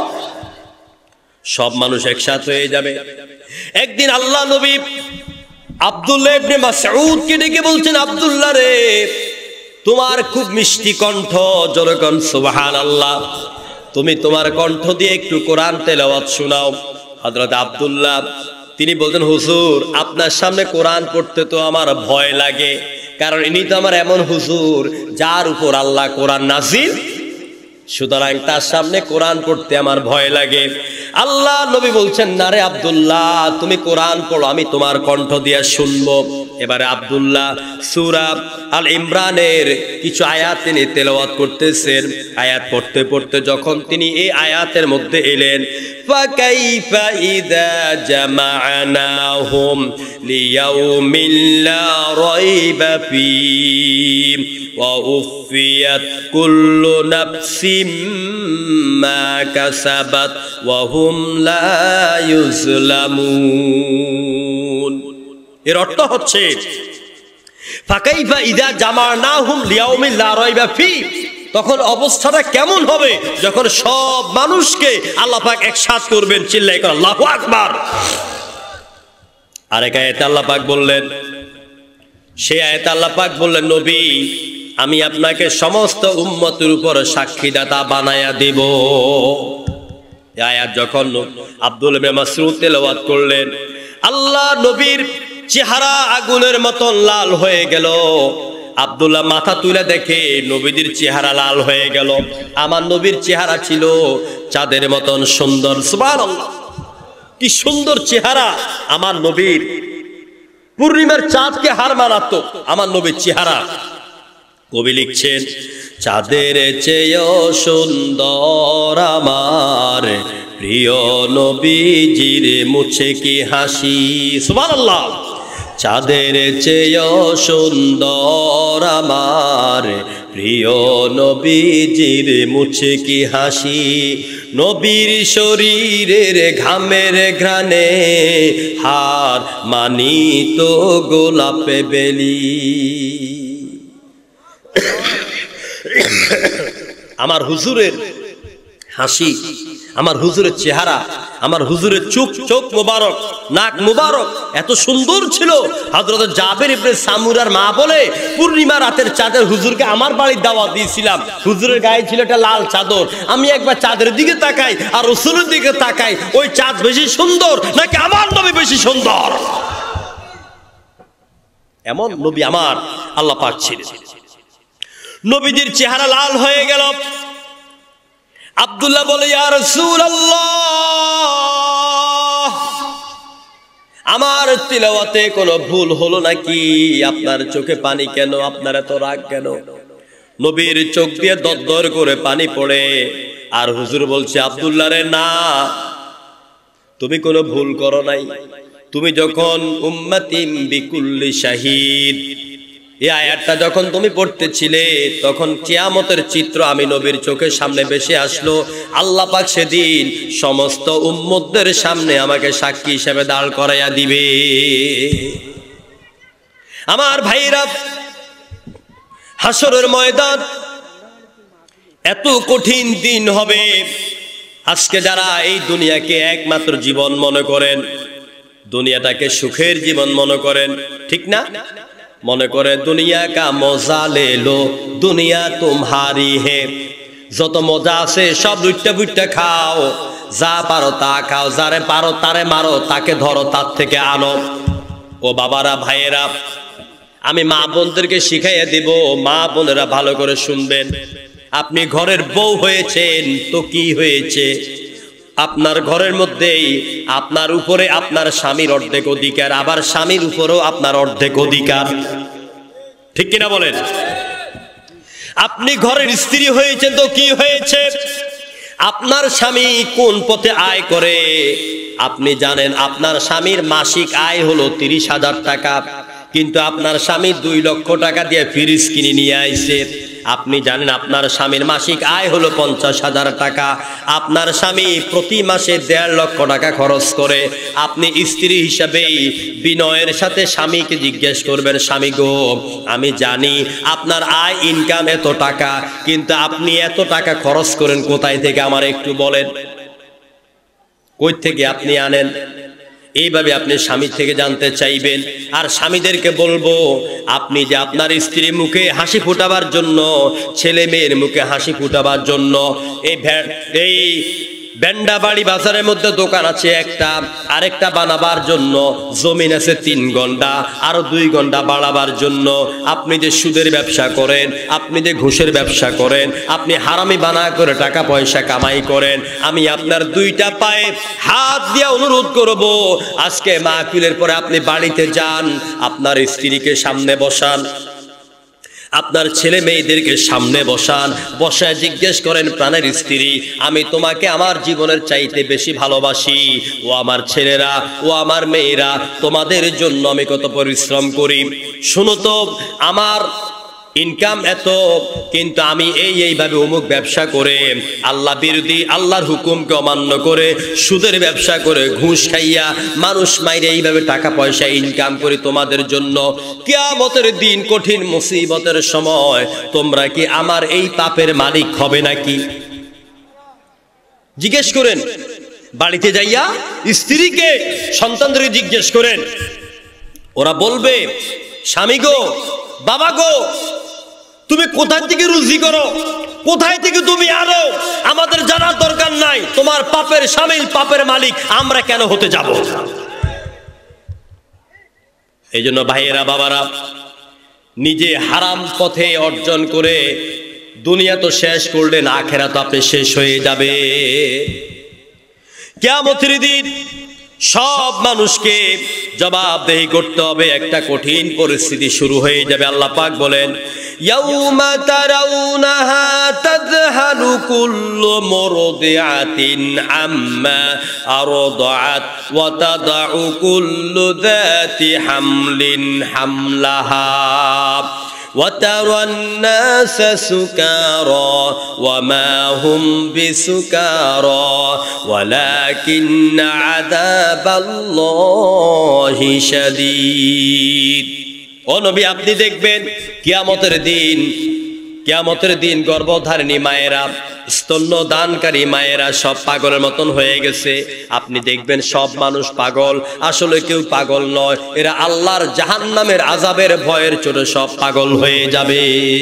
সব মানুষ একসাথ হয়ে যাবে। একদিন আল্লাহ নবী আব্দুল্লাহ ইবনে মাসউদ কে ডেকে বলছেন, আব্দুল্লাহ রে, তোমার খুব মিষ্টি কণ্ঠ, জোরে কোন সুবহানাল্লাহ, তুমি তোমার কণ্ঠ দিয়ে একটু কোরআন তেলাওয়াত শোনাও। হযরত আব্দুল্লাহ তিনি বলতেন, হুজুর, আপনার সামনে কোরআন পড়তে তো আমার ভয় লাগে, কারণ ইনি তো আমার এমন হুজুর যার উপর আল্লাহ কোরআন নাজিল, সুতরাং তার সামনে কোরআন পড়তে আমার ভয় লাগে। আল্লাহ নবী বলছেন, না রে আব্দুল্লাহ, তুমি কোরআন পড়ো, আমি তোমার কণ্ঠ দিয়ে শুনবো। এবারে আব্দুল্লাহ সূরা আল ইমরানের কিছু আয়াত তিনি তেলাওয়াত করতেছেন। আয়াত পড়তে পড়তে যখন তিনি এই আয়াতের মধ্যে এলেন, ফাকাইফা ইযা জামা'নাহুম লিয়াউমিল লা রাইবা ফীহ ওয়া উফিয়াত কুল্লু নাফসিম মা কাসাবাত ওয়া হুম লা ইউজলামুন। এর অর্থ হচ্ছে ফাকাইফা ইযা জামা'নাহুম লিয়াউমিল লা রাইবা ফীহ, তখন অবস্থাটা কেমন হবে যখন সব মানুষকে আল্লাহ পাক একসাথ করবেন। চিল্লায় করে আল্লাহু আকবার। আরেক আয়াতে আল্লাহ পাক বললেন, সেই আয়াতে আল্লাহ পাক বললেন, নবী, আমি আপনাকে সমস্ত উম্মতের উপর সাক্ষীদাতা বানায়া দেব। এই আয়াত যখন আব্দুল্লাহ ইবনে মাসউদ তেলাওয়াত করলেন, আল্লাহ নবীর চেহারা আগুনের মতন লাল হয়ে গেল। আব্দুল্লাহ মাথা তুলে দেখে নবীর চেহারা লাল হয়ে গেল। আমার নবীর চেহারা ছিল চাঁদের মতন সুন্দর। সুবহানাল্লাহ, কি সুন্দর চেহারা আমার নবীর, পূর্ণিমার চাঁদকে হার মানাতো আমার নবীর চেহারা। কবি লিখছেন, চাঁদের চেয়েও সুন্দর আমার প্রিয় নবীজির মুছে কি হাসি। সুবহানাল্লাহ, চাঁদের চেয়েও সুন্দর আমার প্রিয় নবীজির মুছে কি হাসি। নবীর শরীরের ঘামের ঘ্রাণে হার মানিত গোলাপে বেলি। আমার হুজুরের হাসি, আমার হুজুরের চেহারা, আমার হুজুরের চোখ চোখ মুবারক, নাক মুবারক এত সুন্দর ছিল। হযরত জাবের ইবনে সামুরার মা বলে, পূর্ণিমা রাতের চাঁদের হুজুরকে আমার বাড়ির দাওয়াত দিয়েছিলাম। হুজুরের গায়ে ছিল একটা লাল চাদর। আমি একবার চাঁদের দিকে তাকাই আর রাসূলের দিকে তাকাই, ওই চাঁদ বেশি সুন্দর নাকি আমার নবী বেশি সুন্দর? এমন নবী আমার আল্লাহ পাক ছিলেন। নবীজির চেহারা লাল হয়ে গেল। আব্দুল্লাহ বলে, ইয়া রাসূলুল্লাহ, আমার তিলাওয়াতে কোনো ভুল হলো নাকি? আপনার চোখে পানি কেন? আপনার এত রাগ কেন? নবীর চোখ দিয়ে দরদর করে পানি পড়ে। আর হুজুর বলছে, আব্দুল্লাহ রে, না, তুমি কোনো ভুল করো নাই। তুমি যখন উম্মাতিম বিকুল্লি শাহিদ এই আয়াতটা যখন তুমি পড়তেছিলে, তখন কিয়ামতের চিত্র আমি নবীর চোখের সামনে ভেসে আসলো। আল্লাহ পাক সেদিন সমস্ত উম্মতদের সামনে আমাকে সাক্ষী হিসেবে দাঁড় করাইয়া দিবে। আমার ভাইরা, হাসরের ময়দান এত কঠিন দিন হবে। আজকে যারা এই দুনিয়াকে একমাত্র জীবন মনে করেন, দুনিয়াটাকে সুখের জীবন মনে করেন, ঠিক না? মনে করে দুনিয়া কা মজা লে লো, দুনিয়া তুমহারি হে। যত মজা আছে সব লুটটা বুটটা খাও, যা পারো তা খাও, যারে পারো তারে মারো, তাকে ধরো, তার থেকে আনো। ও বাবারা, ভাইয়েরা, আমি মা বোনদেরকে শিখাইয়া দিব, মা বোনেরা ভালো করে শুনবেন। আপনি ঘরের বউ হয়েছেন তো কি হয়েছে? আপনার ঘরের মধ্যেই আপনার উপরে আপনার স্বামীর অর্ধেক অধিকার, আবার স্বামীর উপরেও আপনার অর্ধেক অধিকার, ঠিক কিনা বলেন? আপনি ঘরের স্ত্রী হয়েছেন তো কি হয়েছে? আপনার স্বামী কোন পথে আয় করে আপনি জানেন। আপনার স্বামীর মাসিক আয় হলো তিরিশ হাজার টাকা, কিন্তু আপনার স্বামী দুই লক্ষ টাকা দিয়ে ফ্রিজ কিনে নিয়ে আইছে। আপনি জানেন আপনার স্বামীর মাসিক আয় হলো পঞ্চাশ হাজার টাকা। আপনার স্বামী প্রতি মাসে দেড় লক্ষ টাকা খরচ করে। আপনি স্ত্রী হিসাবেই বিনয়ের সাথে স্বামীকে জিজ্ঞেস করবেন, স্বামী গো, আমি জানি আপনার আয় ইনকাম এত টাকা, কিন্তু আপনি এত টাকা খরচ করেন কোথায় থেকে আমার একটু বলেন। কই থেকে আপনি আনেন? এইভাবে আপনি স্বামী থেকে জানতে চাইবেন। আর স্বামীদেরকে বলবো, আপনি যে আপনার স্ত্রী মুখে হাসি ফোটাবার জন্য, ছেলে মেয়ের মুখে হাসি ফোটাবার জন্য এই এই বেন্ডাবাড়ি বাজারের মধ্যে দোকান আছে একটা, আরেকটা বানাবার জন্য জমিন আছে তিন ঘন্টা, আরো দুই ঘন্টা বাড়াবার জন্য। আপনি যে সুদের ব্যবসা করেন, আপনি যে ঘুষের ব্যবসা করেন, আপনি হারামি বানা করে টাকা পয়সা কামাই করেন, আমি আপনার দুইটা পায়ে হাত দিয়ে অনুরোধ করব, আজকে মাহফিলের পরে আপনি বাড়িতে যান, আপনার স্ত্রীকে সামনে বসান, আপনার ছেলে মেয়েদেরকে সামনে বসান, বসায় জিজ্ঞেস করেন, প্রাণের স্ত্রী, আমি তোমাকে আমার জীবনের চাইতে বেশি ভালোবাসি। ও আমার ছেলেরা, ও আমার মেয়েরা, তোমাদের জন্য আমি কত পরিশ্রম করি। শুনো তো, আমার ইনকাম এত, কিন্তু আমি এই এইভাবে অমুক ব্যবসা করে, আল্লাহ বিরোধী, আল্লাহর হুকুমকে অমান্য করে, সুদের ব্যবসা করে, ঘুষ খাইয়া, মানুষ মাইরে এইভাবে টাকা পয়সা ইনকাম করি তোমাদের জন্য। কিয়ামতের দিন, কঠিন মুসিবতের সময় তোমরা কি আমার এই পাপের মালিক হবে নাকি? জিজ্ঞেস করেন। বাড়িতে যাইয়া স্ত্রীকে, সন্তানদের জিজ্ঞেস করেন। ওরা বলবে, স্বামী গো, বাবা গো, তুমি কোথায় থেকে রুজি করো, কোথায় থেকে তুমি আনো, আমাদের জানার দরকার নাই। তোমার পাপের শামিল, পাপের মালিক আমরা কেন হতে যাব? এই জন্য ভাইয়েরা, বাবারা, নিজে হারাম পথে অর্জন করে দুনিয়া তো শেষ করলেন, আখেরাত আপনি শেষ হয়ে যাবে। কিয়ামতের দিন সব মানুষকে জবাবদেহি করতে হবে, একটা কঠিন পরিস্থিতি শুরু হয়ে যাবে। আল্লাহ পাক বলেন, ইয়াউমা তারাউনাহা তাযহালু কুল্লু মুরদিআতিন আম্মা আরদাআত ওয়া তাদাউ কুল্লু যাতি হামলিন হামলাহা وترى الناس سكارى وما هم بسكارى ولكن عذاب الله شديد। ও নবী, আপনি দেখবেন কিয়ামতের দিন, কিয়ামতের দিন গর্ভধারিণী মায়েরা, স্তন্য দানকারী মায়েরা সব পাগলের মতন হয়ে গেছে। আপনি দেখবেন সব মানুষ পাগল, আসলে কেউ পাগল নয়, এরা আল্লাহর জাহান্নামের আযাবের ভয়ের চোটে সব পাগল হয়ে যাবে।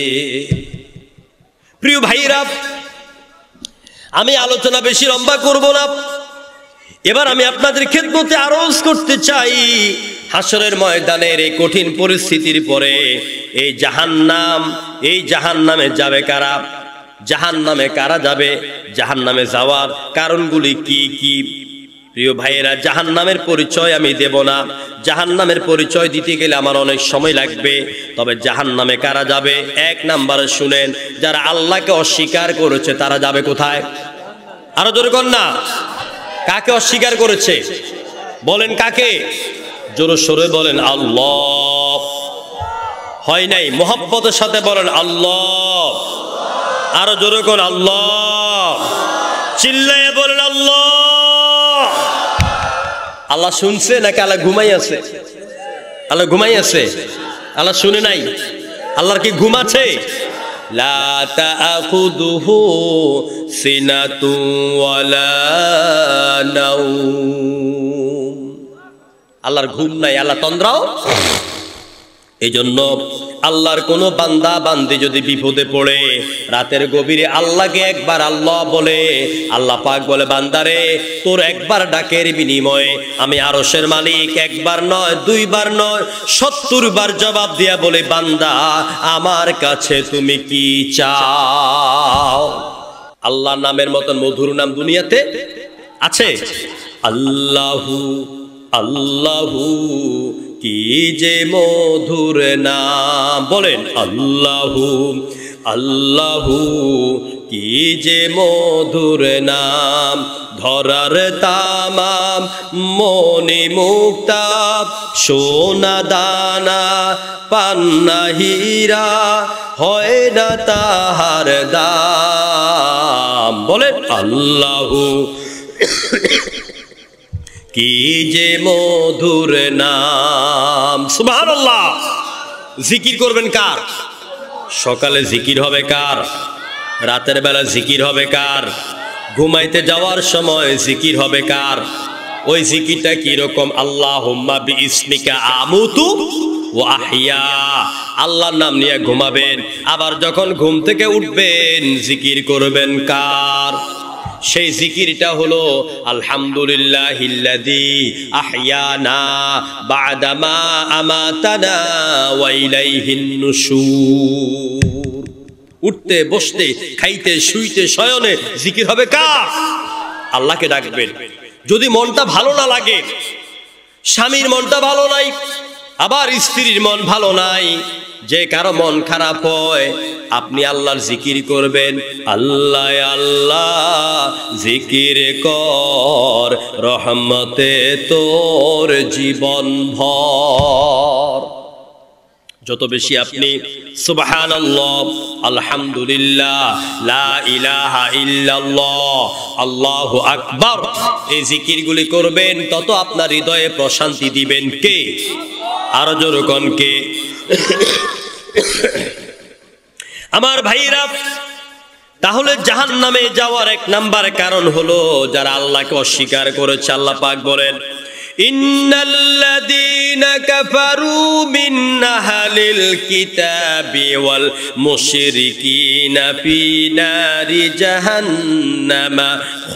প্রিয় ভাইরা, আমি আলোচনা বেশি লম্বা করব না। এবার আমি আপনাদের খেদমতে আরজ করতে চাই, হাসরের ময়দানের এই কঠিন পরিস্থিতির পরে এই জাহান্নাম, এই জাহান্নামে যাবে কারা? জাহান্নামে কারা যাবে? জাহান্নামে যাওয়ার কারণগুলি কি কি? প্রিয় ভাইয়েরা, জাহান্নামের পরিচয় আমি দেব না, জাহান্নামের পরিচয় দিতে গেলে আমার অনেক সময় লাগবে। তবে জাহান্নামে কারা যাবে? এক নম্বরে শুনেন, যারা আল্লাহকে অস্বীকার করেছে তারা যাবে কোথায়? আরো জোরে কর না, কাকে অস্বীকার করেছে? বলেন কাকে? জোরে সোরে বলেন আল্লাহ। হয় নাই? মোহাব্বতের সাথে বলেন আল্লাহ। আরো জোরে কোন আল্লাহ, চিল্লাইয়ে বলেন আল্লাহ। আল্লাহ শুনছে নাকি আল্লাহ ঘুমাই আছে? আল্লাহ ঘুমাই আছে? আল্লাহ শুনে নাই? আল্লাহর কি ঘুম আছে? লা তাআখুযুহু সিনাতুন ওয়ালা নাওম। আল্লাহর ঘুম নাই, আল্লাহ তন্দ্রাও। এই জন্য আল্লাহর কোন বান্দা বান্দি যদি বিপদে পড়ে রাতের গভীরে আল্লাহকে একবার আল্লাহ বলে, আল্লাহ পাক বলে বান্দারে তোর একবার ডাকের বিনিময়ে আমি আরশের মালিক একবার নয় দুইবার নয় সত্তর বার জবাব দিয়া বলে বান্দা আমার কাছে তুমি কি চাও? আল্লাহ নামের মতন মধুর নাম দুনিয়াতে আছে? আল্লাহু আল্লাহু কি যে মধুর নাম, বলেন আল্লাহু আল্লাহু কি যে মধুর নাম। ধরার তামাম মনি মুক্তা সোনা দানা পান্না হীরা হয় না তাহার দাম, বলেন আল্লাহু কি যে মধুর নাম। সুবহানাল্লাহ। জিকির করবেন কার? সকালে জিকির হবে কার? রাতের বেলা জিকির হবে কার? ঘুমাইতে যাওয়ার সময় জিকির হবে কার? ওই জিকিরটা কি রকম? আল্লাহুম্মা বিইসমিকা আমুতু ওয়া আহইয়া। আল্লাহর নাম নিয়ে ঘুমাবেন, আবার যখন ঘুম থেকে উঠবেন জিকির করবেন কার? সেই জিকিরটা হলো আলহামদুলিল্লাহিল্লাযী আহইয়ানা বা'দামা আমাতানা ওয়া ইলাইহিন নুশুর। উঠতে বসতে খাইতে শুইতে শয়নে জিকির হবে কার? আল্লাহকে ডাকবেন। যদি মনটা ভালো না লাগে, স্বামীর মনটা ভালো নাই, আবার স্ত্রীর মন ভালো নাই, যে কারো মন খারাপ হয়, আপনি আল্লাহর জিকির করবেন। আল্লাহ আল্লাহ জিকির কর রহমতে তোর জীবন ভর। যত বেশি আপনি সুবহানাল্লাহ আলহামদুলিল্লাহ লা ইলাহা ইল্লাল্লাহ আল্লাহু আকবার এই জিকিরগুলি করবেন, তত আপনার হৃদয়ে প্রশান্তি দিবেন কে? আরো জোরে কোন কে? আমার ভাইরা, তাহলে জাহান্নামে যাওয়ার এক নাম্বার কারণ হলো যারা আল্লাহকে অস্বীকার করেছে। আল্লাহ পাক বলেন ইন্নাল্লাযীনা কাফারু মিন আহলিল কিতাবি ওয়াল মুশরিকিনা ফি নারি জাহান্নামা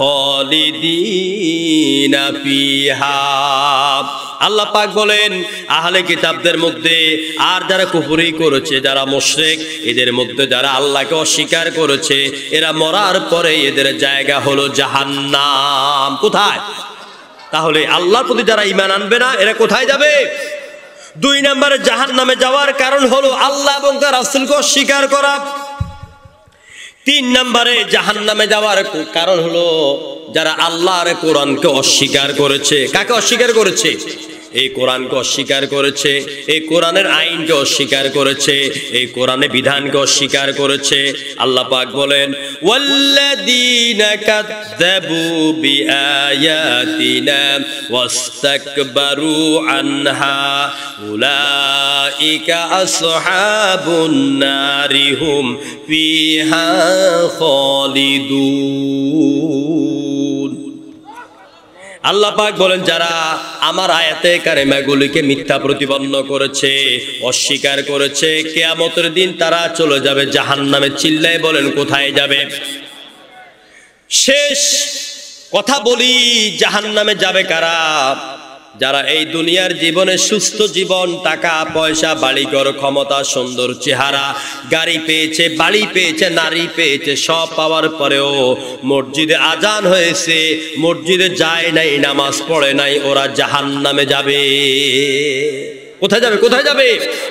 খালিদিনা ফিহা। আল্লাহ পাক বলেন আহলে কিতাবদের মধ্যে আর যারা কুফরি করেছে, যারা মুশরিক, এদের মধ্যে যারা আল্লাহকে অস্বীকার করেছে, এরা মরার পরে এদের জায়গা হলো জাহান্নাম। কোথায়? তাহলে আল্লাহর প্রতি যারা ঈমান আনবে না, এরা কোথায় যাবে? দুই নম্বরে জাহান্নামে যাওয়ার কারণ হলো আল্লাহ এবং তার রাসূলকে অস্বীকার করা। তিন নম্বরে জাহান্নামে যাওয়ার কারণ হলো যারা আল্লাহর কোরআনকে অস্বীকার করেছে। কাকে অস্বীকার করেছে? এই কোরআনকে অস্বীকার করেছে, এই কোরআনের আইনকে অস্বীকার করেছে, এই কোরআনের বিধানকে অস্বীকার করেছে। আল্লাহ পাক বলেন ওয়াল্লাযীনা কাযযাবু বিআয়াতিনা ওয়াস্তাকবারু আনহা উলাইকা আসহাবুন নারি হুম ফিহা খালিদুন। আল্লাহ পাক বলেন যারা আমার আয়াতে কারিমাগুলিকে মিথ্যা প্রতিপন্ন করেছে, অস্বীকার করেছে, কিয়ামতের দিন তারা চলে যাবে জাহান্নামে। চিল্লায় বলেন কোথায় যাবে? শেষ কথা বলি, জাহান্নামে যাবে কারা? যারা এই দুনিয়ার জীবনে সুস্থ জীবন, টাকা পয়সা, বাড়িঘর, ক্ষমতা, সুন্দর চেহারা, গাড়ি পেয়েছে, বাড়ি পেয়েছে, নারী পেয়েছে, সব পাওয়ার পরেও মসজিদে আজান হয়েছে, মসজিদে যায় নাই, নামাজ পড়ে নাই, ওরা জাহান্নামে যাবে। কোথায় যাবে? কোথায় যাবে?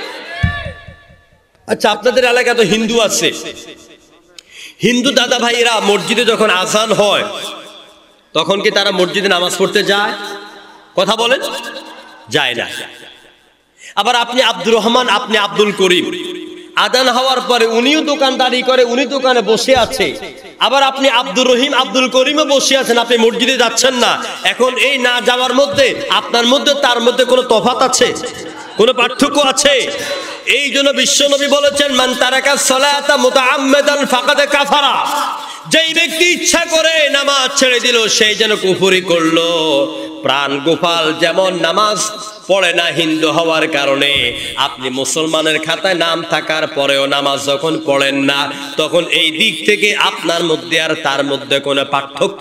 আচ্ছা, আপনাদের এলাকায় তো হিন্দু আছে, হিন্দু দাদা ভাইরা মসজিদে যখন আজান হয় তখন কি তারা মসজিদে নামাজ পড়তে যায়? কথা বলেন, যায় না। আবার আপনি আব্দুর রহমান, আপনি আব্দুল করিম, আজান হওয়ার পরে উনিও দোকানদারি করে, উনি দোকানে বসে আছে। আবার আপনি আব্দুর রহিম, আব্দুল করিমও বসে আছেন, আপনি মসজিদে যাচ্ছেন না। এখন এই না যাওয়ার মধ্যে আপনার মধ্যে তার মধ্যে কোনো তফাৎ আছে? কোনো পার্থক্য আছে? এই জন্য বিশ্বনবী বলেছেন, মান তারাকা সালাতা মুতাআম্মিদান ফাকাদ কাফারা। যেই ব্যক্তি ইচ্ছা করে নামাজ ছেড়ে দিল, সেই যেন কুফরি করলো। প্রাণ গোপাল যেমন নামাজ পড়ে না হিন্দু হওয়ার কারণে, আপনি মুসলমানের খাতায় নাম থাকার পরেও নামাজ যখন পড়েন না, তখন এই দিক থেকে আপনার মধ্যে আর তার মধ্যে কোনো পার্থক্য।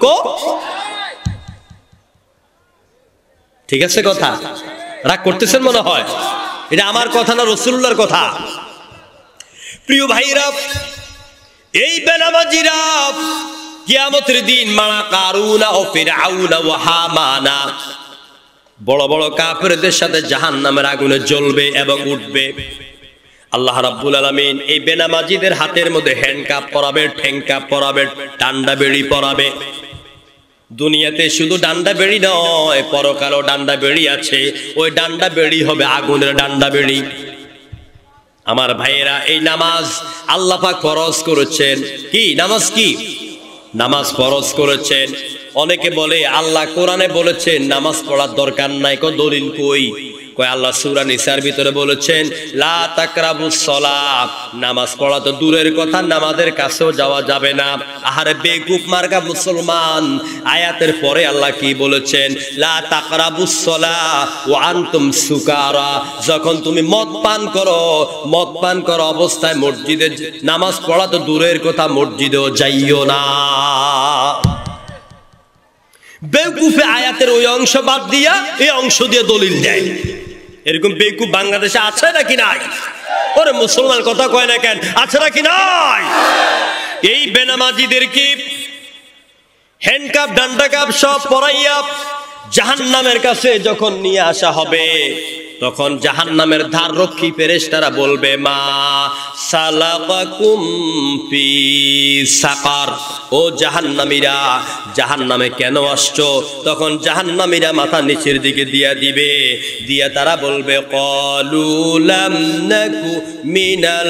ঠিক আছে কথা? রাগ করতেছেন মনে হয়? এটা আমার কথা না, রাসূলুল্লাহর কথা। প্রিয় ভাইরা, এই বেনামাজিরা কিয়ামতের দিন মা কারুনা ও ফিরআউনা ও হামানা, বড় বড় কাফেরদের সাথে জাহান্নামের আগুনে জ্বলবে এবং উঠবে। আল্লাহ রাব্বুল আলামিন এই বেনামাজিদের হাতের মধ্যে হ্যান্ডকাপ পরাবে, ঠ্যাংকাপ পরাবে, ডান্ডা বেড়ি পরাবে। দুনিয়াতে শুধু ডান্ডা বেড়ি নয়, পরকালও ডান্ডা বেড়ি আছে। ওই ডান্ডা বেড়ি হবে আগুনের ডান্ডা বেড়ি। আমার ভাইয়েরা, এই নামাজ আল্লাহ পাক ফরজ করেছেন। কি নামাজ? কি নামাজ ফরজ করেছেন। অনেকে বলে আল্লাহ কোরআনে বলেছেন নামাজ পড়ার দরকার নাই, কো দলিল কই? কয় আল্লাহ সূরা নিসার ভিতরে বলেছেন, লা তাকরাবুস সালাত, নামাজ পড়া তো দূরের কথা, নামাজের কাছেও যাওয়া যাবে না। আহারে বেকুব মার্কা মুসলমান, আয়াতের পরে আল্লাহ কি বলেছেন? লা তাকরাবুস সালাত ওয়া আনতুম সুকারা, যখন তুমি মদ পান করো, মদ পান করা অবস্থায় মসজিদে নামাজ পড়া তো দূরের কথা, মসজিদেও যাইও না। বেকুফে আয়াতের ওই অংশ বাদ দিয়া এই অংশ দিয়ে দলিল দেয়। এরকম বেকুফ বাংলাদেশে আছে নাকি নাই? ওরে মুসলমান কথা কয় না কেন? আছে নাকি নাই? এই বেনামাজিদেরকে হ্যান্ডকাপ, ডান্ডাকাপ সব পরাইয়া জাহান্নামের কাছে যখন নিয়ে আসা হবে, তখন জাহান্নামের ধার রক্ষী ফেরেশতারা বলবে, মা সালাকাকুম ফি সাকার, ও জাহান্নামীরা জাহান্নামে কেন আসছো? তখন জাহান্নামীরা মাথা নিচের দিকে দিয়া দিবে, দিয়া তারা বলবে, ক্বালু লাম নাকু মিনাল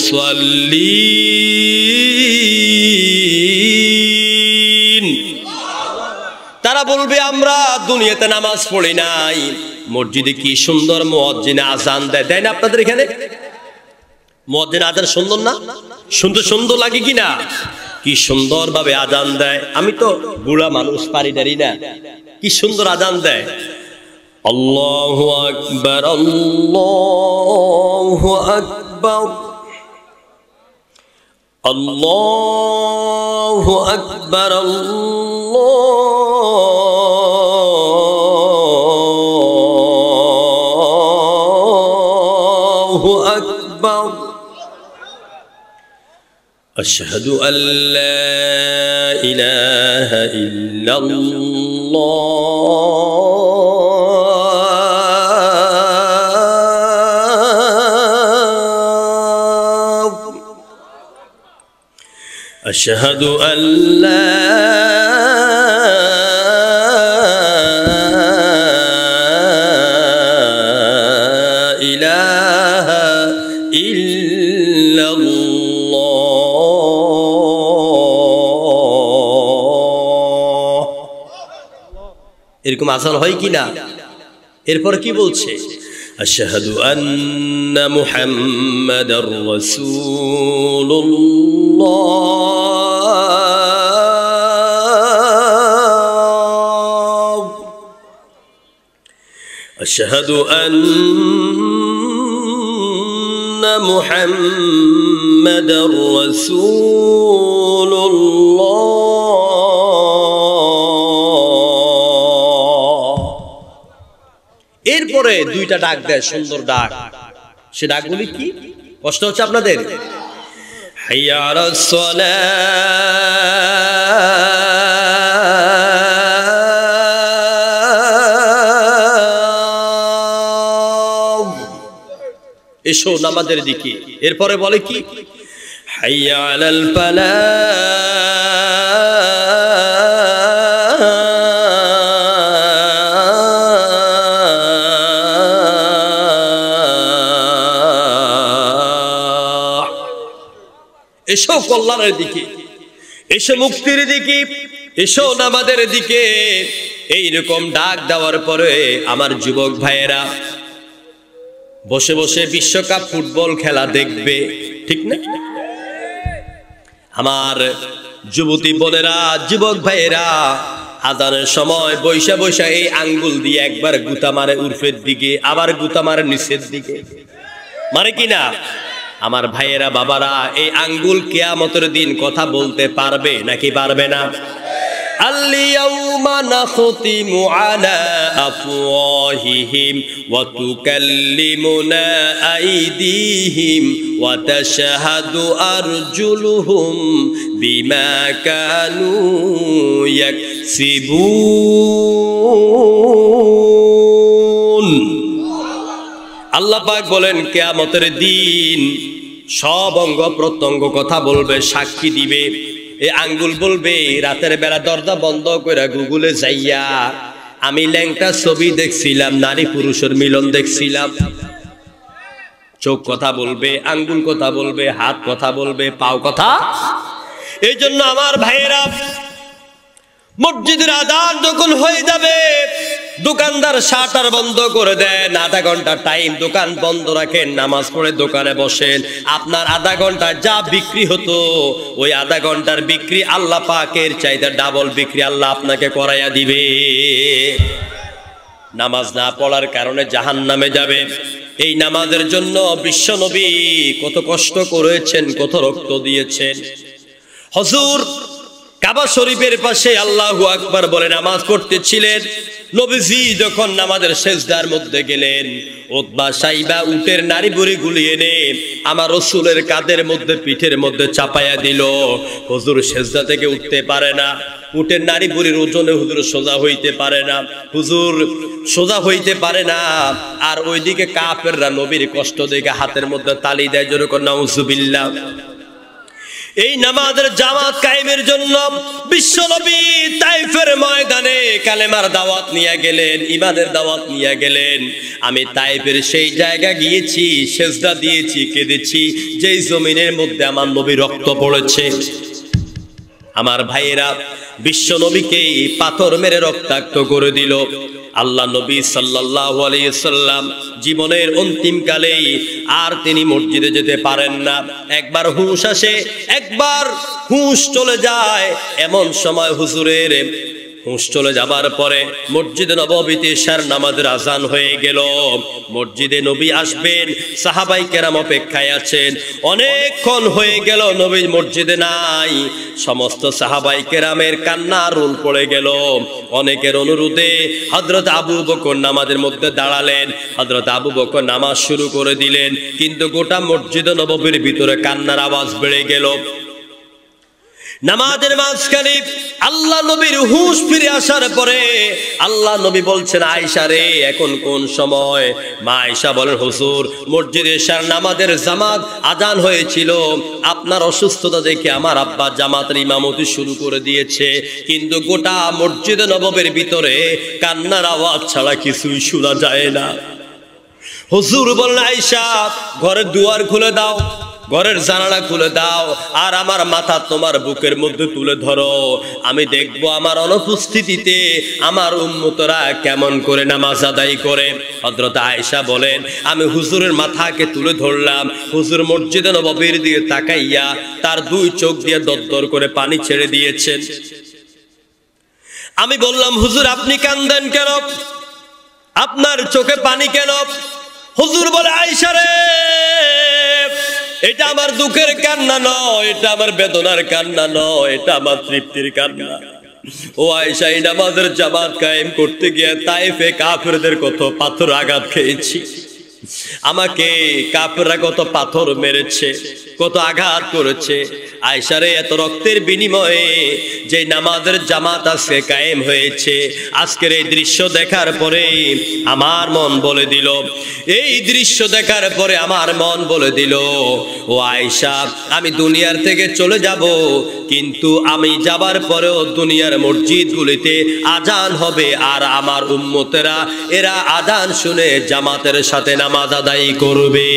মুসাল্লিন। তারা বলবে, আমরা দুনিয়াতে নামাজ পড়ি নাই। মসজিদে কি সুন্দর মুয়াজ্জিন আজান দেয়, দেয় না আপনাদের এখানে? মুয়াজ্জিন আজান সুন্দর না? সুন্দর সুন্দর লাগে কি না? কি সুন্দর ভাবে আজান দেয়। আমি তো বুড়া মানুষ, পারি দাঁড়ি না, কি সুন্দর আজান দেয়। আল্লাহু আকবার, আল্লাহু আকবার, আল্লাহু আকবার, আল্লাহু আকবার। আশহাদু আল্লা ইলাহা ইল্লাল্লাহ, আশহাদু আল্লা ইলাহা ইল্লাল্লাহ। এরকম আজান হয় কি না? এরপর কি বলছে? আশহাদু আন্না মুহাম্মাদার রাসূলুল্লাহ, আশহাদু আন্না মুহাম্মাদার রাসূলুল্লাহ। এরপরে দুইটা ডাক দেয়, সুন্দর ডাক। সে ডাকগুলি কি? কষ্ট হচ্ছে আপনাদের? হাইয়া আলাস সালাহ, এসো নামাজের দিকে। এরপরে বলে কি? হাইয়া আলাল ফালাহ, এসো কল্যাণের দিকে, এসো মুক্তির দিকে, এসো নামাজের দিকে। এইরকম ডাক দেওয়ার পরে আমার যুবক ভাইয়েরা, বসে বসে বিশ্বকাপ ফুটবল খেলা দেখবে, ঠিক না? আমার যুবতী বোনেরা, যুবক ভাইয়েরা, আজানের সময় বৈশা বৈশা এই আঙ্গুল দিয়ে একবার গুতা মারে উর্ফের দিকে, আবার গুতা মারে নিচের দিকে, মারে কিনা? আমার ভাইয়েরা, বাবারা, এই আঙ্গুল কিয়ামতের দিন কথা বলতে পারবে নাকি পারবে না? আল-ইয়াউমা নাখতিমু আলা আফওয়াহিহিম ওয়া তুকাল্লিমুনা আইদিহিম ওয়া তাশহাদু আরজুলুহুম বিমা কানু ইয়াকসিবুন। আল্লাহ পাক বলেন কিয়ামতের দিন সব অঙ্গ প্রত্যঙ্গ কথা বলবে, সাক্ষী দিবে। এই আঙ্গুল বলবে, রাতের বেলা দরজা বন্ধ করে গুগলে যাইয়া আমি ল্যাংটা ছবি দেখছিলাম, নারী পুরুষের মিলন দেখছিলাম। চোখ কথা বলবে, আঙ্গুল কথা বলবে, হাত কথা বলবে, পাও কথা। এই জন্য আমার ভাইয়েরা, মসজিদের আযান যখন হয়ে যাবে, দোকানদার শাটার বন্ধ করে দেন, আধা ঘন্টা টাইম দোকান বন্ধ রাখেন, নামাজ পড়ে দোকানে বসেন। আপনার আধা ঘন্টা যা বিক্রি হতো, ওই আধা ঘন্টার বিক্রি আল্লাহ পাকের চাইতে ডাবল বিক্রি আল্লাহ আপনাকে করাইয়া দিবে। নামাজ না পড়ার কারণে জাহান্নামে যাবে। এই নামাজের জন্য বিশ্ব নবী কত কষ্ট করেছেন, কত রক্ত দিয়েছেন। হুজুর কাবা শরীফের পাশে আল্লাহু আকবার বলে নামাজ পড়তেছিলেন। নবীজি যখন নামাজের সেজদার মধ্যে গেলেন, উতবা সাইবা উটের নাড়ি বুড়ি গুলিয়ে এনে আমার রাসূলের কাঁধের মধ্যে, পিঠের মধ্যে চাপায়া দিল। হুজুর সেজদা থেকে উঠতে পারে না, উটের নাড়ি বুড়ির ওজনে হুজুর সোজা হইতে পারে না, হুজুর সোজা হইতে পারে না। আর ওইদিকে কাফেররা নবীর কষ্ট দেখে হাতের মধ্যে তালি দেয়, জোরে করে নাউজুবিল্লাহ। এই নামাজের জামাত কায়েমের জন্য বিশ্বনবী তাইফের ময়দানে কালেমার দাওয়াত নিয়ে গেলেন, ইমানের দাওয়াত নিয়ে গেলেন। আমি তাইফের সেই জায়গা গিয়েছি, সেজদা দিয়েছি, কেঁদেছি, যেই জমিনের মধ্যে আমার নবী রক্ত পড়েছে। আমার ভাইয়েরা, বিশ্ব নবীকে পাথর মেরে রক্তাক্ত করে দিল। আল্লাহ নবী সাল্লাল্লাহু আলাইহি সাল্লাম জীবনের অন্তিম কালে আর তিনি মসজিদে যেতে পারেন না। একবার হুঁশ আসে, একবার হুঁশ চলে যায়। এমন সময় হুজুরের হুঁশ চলে যাবার পরে মসজিদে নববীতে ইশার নামাজের আজান হয়ে গেল। মসজিদে নবী আসবেন, সাহাবাই কেরাম অপেক্ষায় আছেন। অনেকক্ষণ হয়ে গেল নবী মসজিদে নাই। সমস্ত সাহাবাই কেরামের কান্না রোল পড়ে গেল। অনেকের অনুরোধে হযরত আবু বকর নামাজের মধ্যে দাঁড়ালেন। হযরত আবু বকর নামাজ শুরু করে দিলেন, কিন্তু গোটা মসজিদে নববীর ভিতরে কান্নার আওয়াজ বেড়ে গেল। নামাজের মাঝখানে আল্লাহ নবীর হুঁশ ফিরে আসার পরে আল্লাহ নবী বলছেন, আয়েশা রে, এখন কোন সময়? মা আয়েশা বলেন, হুজুর মসজিদে এশার নামাজের জামাত আজান হয়েছিল, আপনার অসুস্থতা দেখে আমার আব্বা জামাতের ইমামতি শুরু করে দিয়েছে, কিন্তু গোটা মসজিদে নববীর ভিতরে কান্নার আওয়াজ ছাড়া কিছুই শোনা যায় না। হুজুর বললেন, আয়েশা ঘরের দুয়ার খুলে দাও, ঘরের জানালা খুলে দাও, আর আমার মাথা তোমার বুকের মধ্যে তুলে ধরো। আমি দেখবো আমার অনুপস্থিতিতে আমার উম্মতরা কেমন করে নামাজ আদায় করে। হযরত আয়েশা বলেন, আমি হুজুরের মাথাকে তুলে ধরলাম। হুজুর মসজিদে নববীর দিকে তাকাইয়া তার দুই চোখ দিয়ে দরদর করে পানি ছেড়ে দিয়েছেন। আমি বললাম, হুজুর আপনি কান্দেন কেন? আপনার চোখে পানি কেন? হুজুর বলে, আয়েশা রে, এটা আমার দুঃখের কান্না নয়, এটা আমার বেদনার কান্না নয়, এটা আমার তৃপ্তির কান্না। ও আয়েশা, এই নামাজের জামাত কায়েম করতে গিয়ে তায়েফে কাফেরদের কত পাথর আঘাত খেয়েছি। আমাকে কাফেররা কত পাথর মেরেছে, কত আঘাত করেছে। আয়েশা রে, এত রক্তের বিনিময়ে যে নামাজের জামাত আজকে কায়েম হয়েছে, আজকের এই দৃশ্য দেখার পরে আমার মন বলে দিল, এই দৃশ্য দেখার পরে আমার মন বলে দিল, ও আয়েশা, আমি দুনিয়ার থেকে চলে যাব, কিন্তু আমি যাবার পরেও দুনিয়ার মসজিদগুলিতে আজান হবে, আর আমার উম্মতেরা এরা আজান শুনে জামাতের সাথে নামাজ আদায় করবে।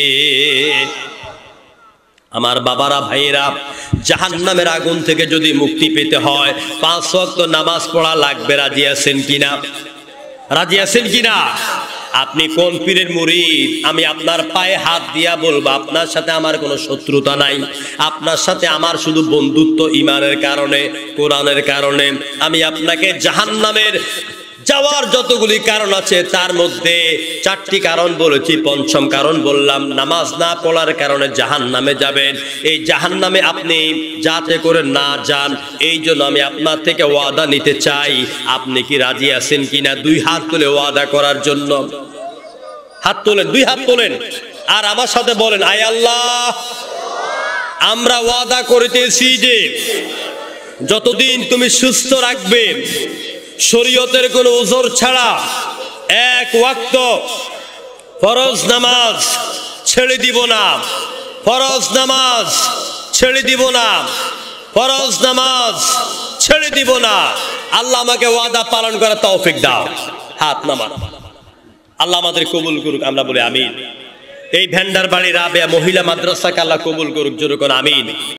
আমার বাবারা, ভাইয়েরা, জাহান্নামের আগুন থেকে যদি মুক্তি পেতে হয় পাঁচ ওয়াক্ত নামাজ পড়া লাগবে। রাজি আছেন কিনা? রাজি আছেন কিনা? আপনি কোন পীরের মুরিদ আমি আপনার পায়ে হাত দিয়া বলবো আপনার সাথে আমার কোনো শত্রুতা নাই, আপনার সাথে আমার শুধু বন্ধুত্ব ইমানের কারণে, কোরআনের কারণে। আমি আপনাকে জাহান্নামের যাওয়ার যতগুলি কারণ আছে তার মধ্যে চারটি কারণ বলেছি, পঞ্চম কারণ বললাম নামাজ না পড়ার কারণে জাহান্নামে যাবেন। এই জাহান্নামে আপনি যাতে করে না যান এই জন্য আমি আপনার থেকে ওয়াদা নিতে চাই। আপনি কি রাজি আছেন কিনা দুই হাত তুলে ওয়াদা করার জন্য? হাত তোলেন, দুই হাত তোলেন আর আমার সাথে বলেন, আয় আল্লাহ আমরা ওয়াদা করিতেছি যে যতদিন তুমি সুস্থ রাখবে শরীয়তের কোনো উযর ছাড়া এক ওয়াক্ত ফরজ নামাজ ছেড়ে দিব না, ফরজ নামাজ ছেড়ে দিব না, ফরজ নামাজ ছেড়ে দিব না। আল্লাহ আমাকে ওয়াদা পালন করার তৌফিক দাও। হাত নামান। আল্লাহ আমাদের কবুল করুক, আমরা বলি আমিন। এই ভেন্ডার বাড়ি রাবেয়া মহিলা মাদ্রাসাকে আল্লাহ কবুল করুক, জোরে করে আমিন।